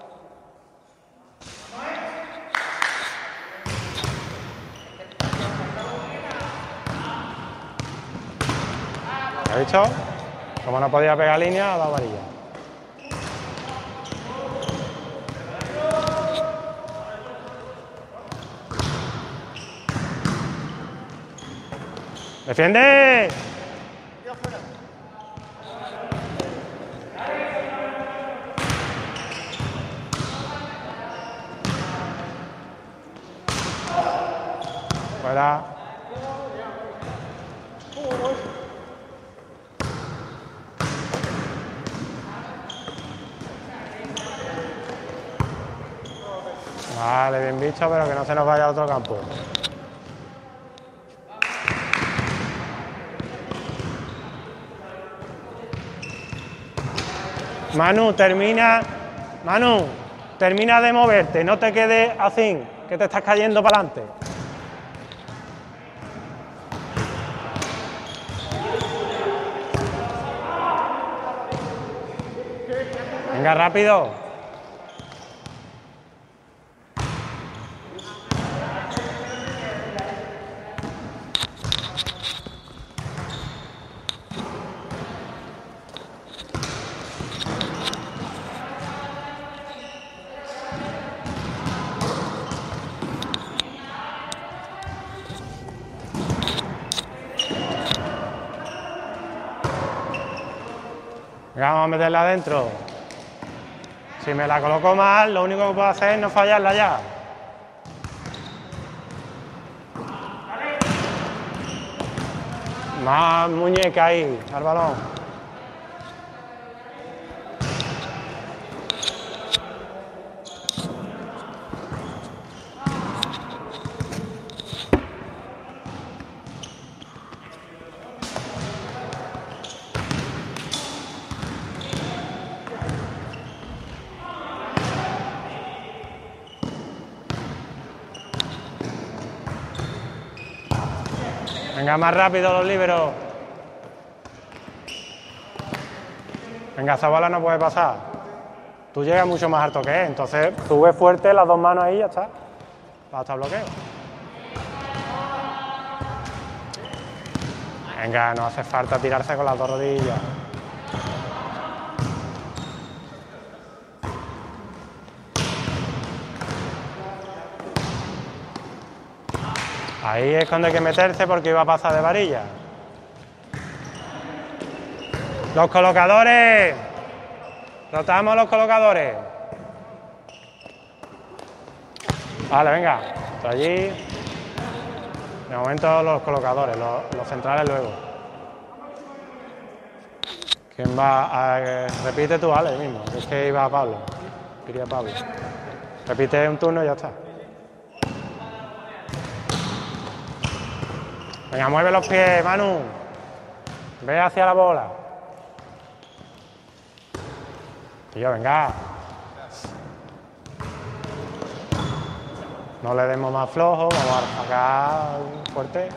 ¿Lo he dicho? Como no podía pegar línea, ha dado varilla. ¡Defiende! Fuera. Vale, bien visto, pero que no se nos vaya a otro campo. Manu, termina, Manu, termina de moverte, no te quedes así, que te estás cayendo para adelante. Venga, rápido. Venga, vamos a meterla adentro. Si me la coloco mal, lo único que puedo hacer es no fallarla ya. Más muñeca ahí, al balón. Venga, más rápido los líberos. Venga, esa bola no puede pasar. Tú llegas mucho más alto que él, entonces sube fuerte las dos manos ahí y ya está. Hasta bloqueo. Venga, no hace falta tirarse con las dos rodillas. Ahí es cuando hay que meterse porque iba a pasar de varilla. Los colocadores. Rotamos los colocadores. Vale, venga. Esto allí. De momento los colocadores, los, los centrales luego. ¿Quién va a...? Eh, repite tú, Ale, mismo. Es que iba a Pablo. Quería Pablo. Repite un turno y ya está. Venga, mueve los pies, Manu. Ve hacia la bola. Tío, venga. No le demos más flojo, vamos a sacar fuerte.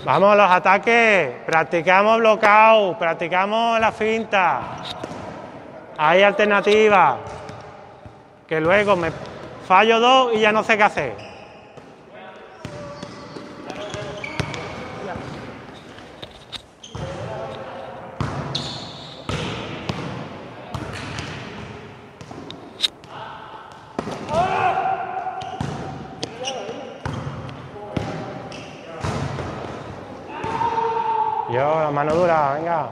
Vamos a los ataques. Practicamos bloqueo, practicamos la finta. Hay alternativas. Que luego me fallo dos y ya no sé qué hacer. Yo, la mano dura, venga.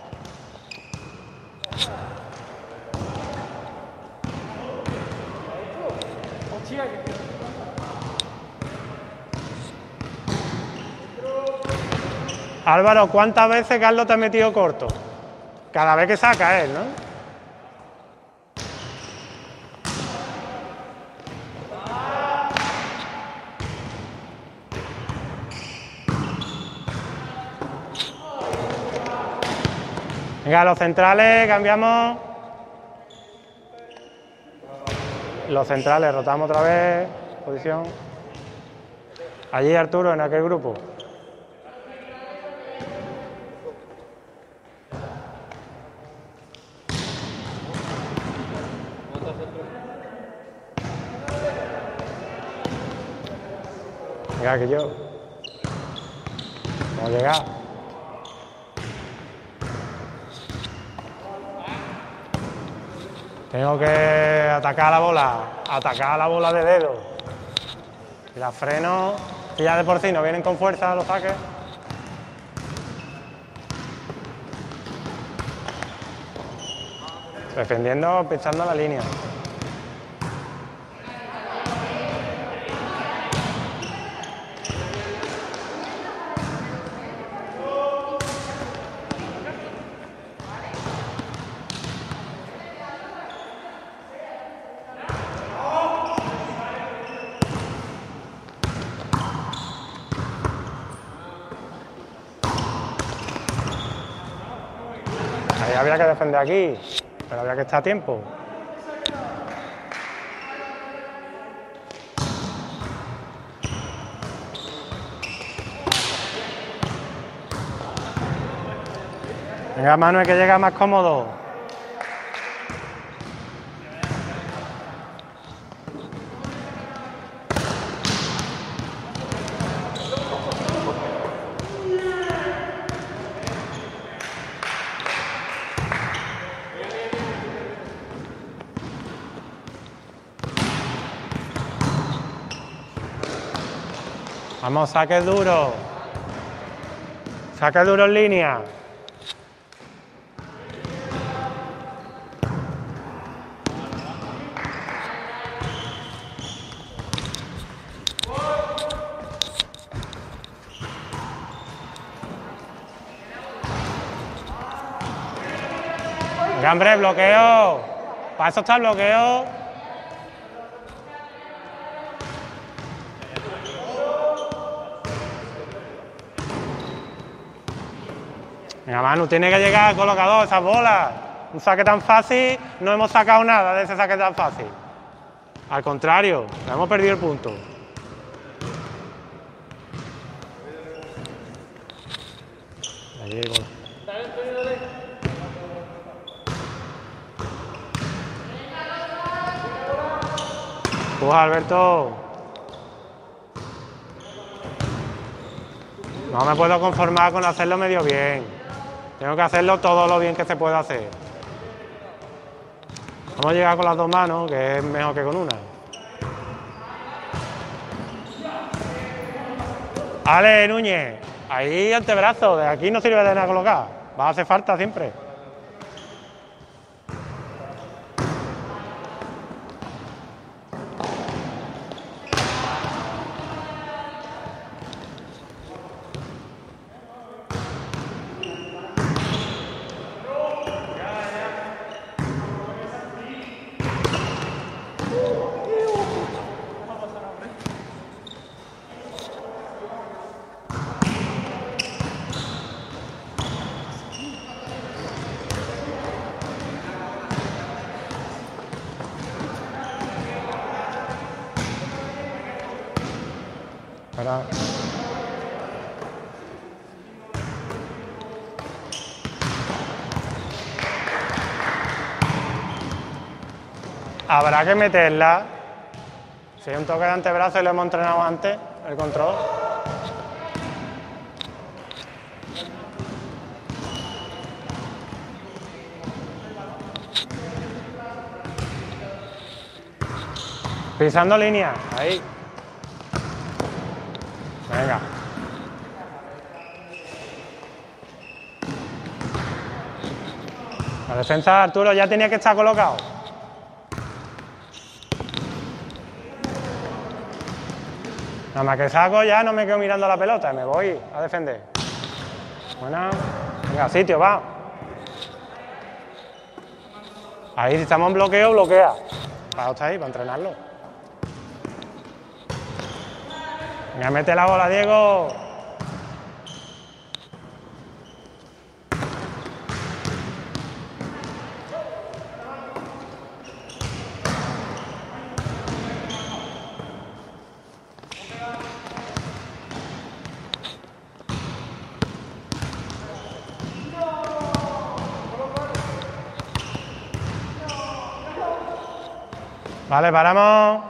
Álvaro, ¿cuántas veces Carlos te ha metido corto? Cada vez que saca él, ¿no? Venga, los centrales, cambiamos. Los centrales, rotamos otra vez. Posición. Allí, Arturo, en aquel grupo. Venga, que yo. Vamos a llegar. Tengo que atacar a la bola, atacar a la bola de dedo. Y la freno, y ya de por sí no vienen con fuerza los saques. Defendiendo, pisando la línea. Ahí había que defender aquí, pero había que estar a tiempo. Venga, Manuel, que llega más cómodo. Vamos, saque duro. Saque duro en línea. Venga, hombre, bloqueo. Para eso está el bloqueo. Venga, Manu, tiene que llegar al colocador esas bolas. Un saque tan fácil, no hemos sacado nada de ese saque tan fácil. Al contrario, hemos perdido el punto. Ahí llego. Pues Alberto. No me puedo conformar con hacerlo medio bien. Tengo que hacerlo todo lo bien que se pueda hacer. Vamos a llegar con las dos manos, que es mejor que con una. Ale, Núñez, ahí antebrazo, de aquí no sirve de nada colocar. Va a hacer falta siempre. Para. habrá que meterla. Si hay un toque de antebrazo y lo hemos entrenado antes, el control. Pisando línea, ahí. Venga. La defensa, Arturo, ya tenía que estar colocado. Nada más que saco ya no me quedo mirando la pelota, me voy a defender. Buena. Venga, sitio, va. Ahí, si estamos en bloqueo, bloquea. Para estar ahí, para entrenarlo. Venga, mete la bola, Diego. Vale, paramos.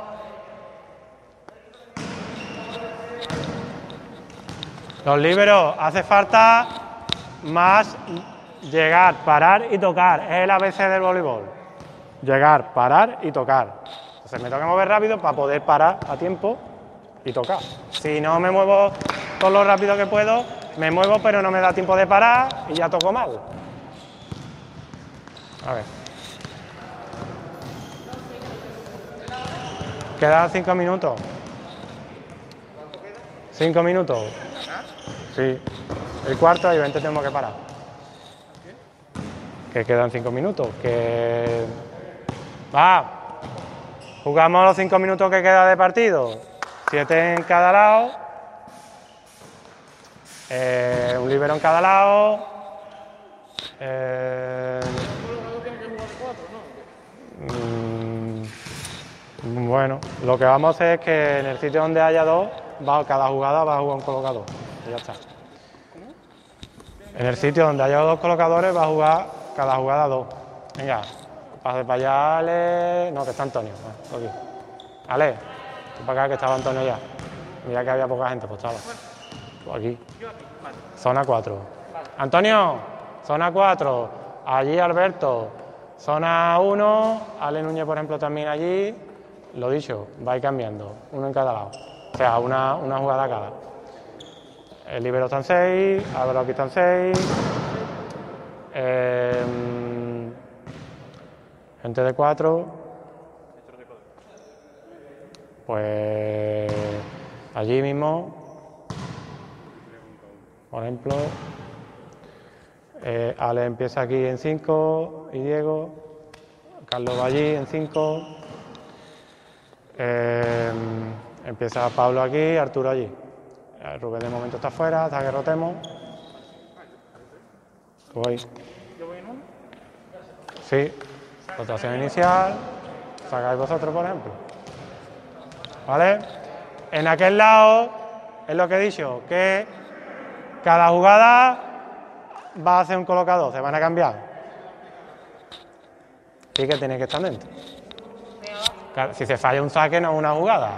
Los líberos, hace falta más llegar, parar y tocar. Es el A B C del voleibol. Llegar, parar y tocar. Entonces me tengo que mover rápido para poder parar a tiempo y tocar. Si no me muevo todo lo rápido que puedo, me muevo pero no me da tiempo de parar y ya toco mal. A ver. Quedan cinco minutos. Cinco minutos. Sí. El cuarto y veinte tenemos que parar. Que quedan cinco minutos. Que va. Jugamos los cinco minutos que queda de partido. Siete en cada lado. Eh, un líbero en cada lado. Eh, Bueno, lo que vamos a hacer es que en el sitio donde haya dos, va, cada jugada va a jugar un colocador. Y ya está. En el sitio donde haya dos colocadores va a jugar cada jugada dos. Venga, pase para allá, Ale. No, que está Antonio. Ah, aquí. Ale, tú para acá que estaba Antonio ya. Mira que había poca gente, pues estaba. Pues aquí. Zona cuatro. Antonio, zona cuatro. Allí Alberto. Zona uno. Ale Núñez, por ejemplo, también allí. Lo dicho, va a ir cambiando, uno en cada lado. O sea, una, una jugada cada. El líbero está en seis, Álvaro aquí está en seis. Eh, gente de cuatro. Pues allí mismo, por ejemplo, eh, Ale empieza aquí en cinco y Diego. Carlos va allí en cinco. Eh, empieza Pablo aquí, Arturo allí. Rubén de momento está fuera, hasta que rotemos. Voy. ¿Yo voy en uno? Sí, rotación inicial. Sacáis vosotros, por ejemplo. ¿Vale? En aquel lado, es lo que he dicho, que cada jugada va a hacer un colocador, se van a cambiar. Sí que tiene que estar dentro. Si se falla un saque, no es una jugada.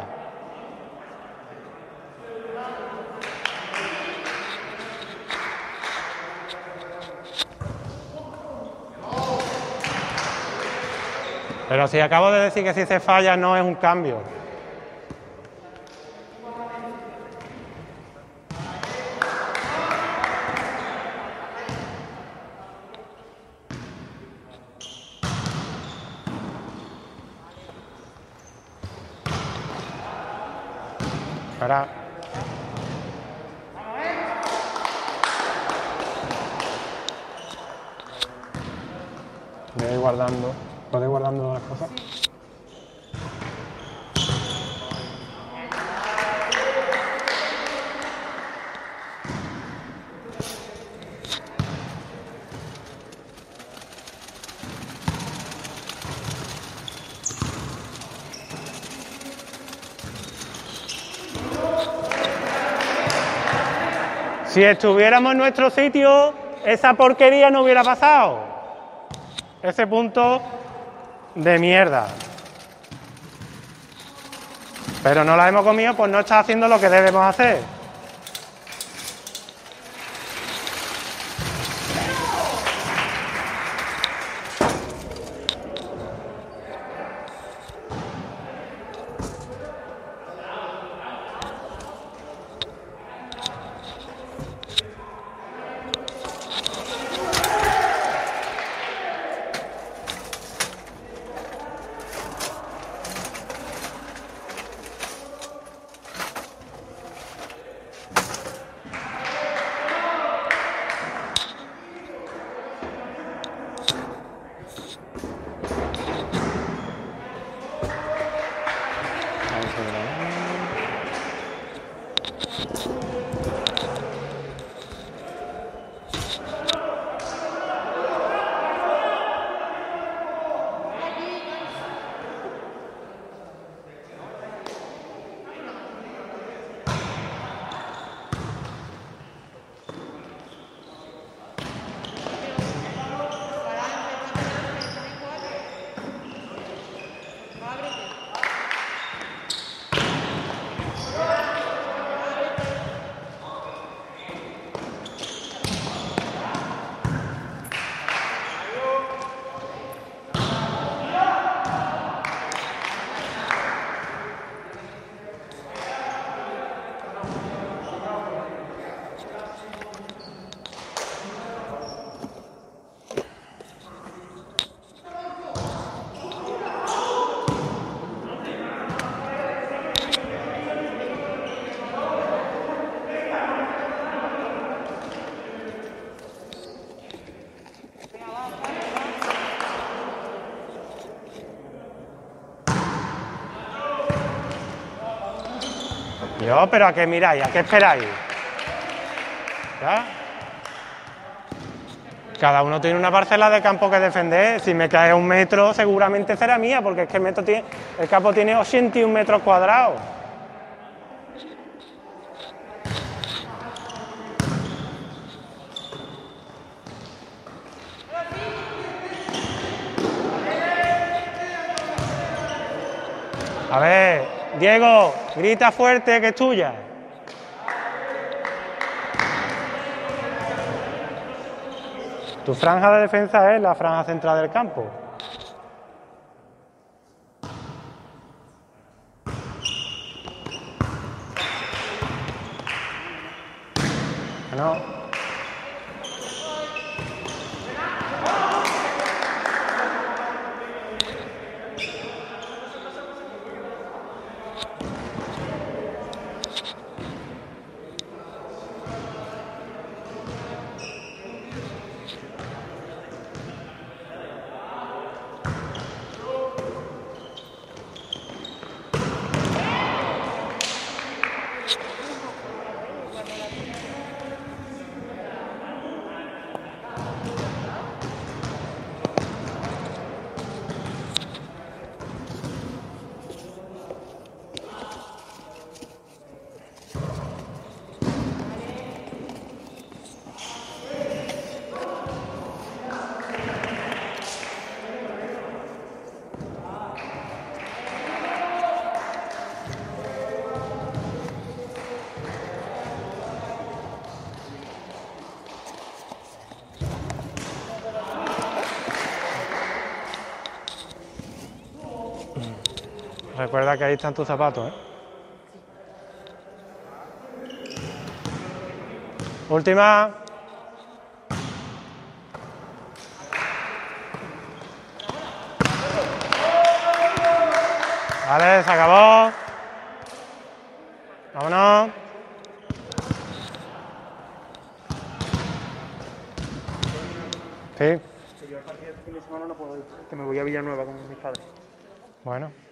Pero si acabo de decir que si se falla no es un cambio. Espera. Voy a ir guardando. ¿Puedes ir guardando las cosas? Si estuviéramos en nuestro sitio, esa porquería no hubiera pasado. Ese punto de mierda. pero no la hemos comido, pues no está haciendo lo que debemos hacer. Yo, pero ¿a qué miráis? ¿A qué esperáis? ¿Ya? Cada uno tiene una parcela de campo que defender. Si me cae un metro, seguramente será mía, porque es que el, metro tiene, el campo tiene ochenta y un metros cuadrados. A ver, Diego, grita fuerte que es tuya. Tu franja de defensa es la franja central del campo. No. Recuerda que ahí están tus zapatos, ¿eh? Última. Vale, se acabó. Vámonos. Sí. Que yo el partido este fin de semana no puedo ir, que me voy a Villanueva con mis padres. Bueno.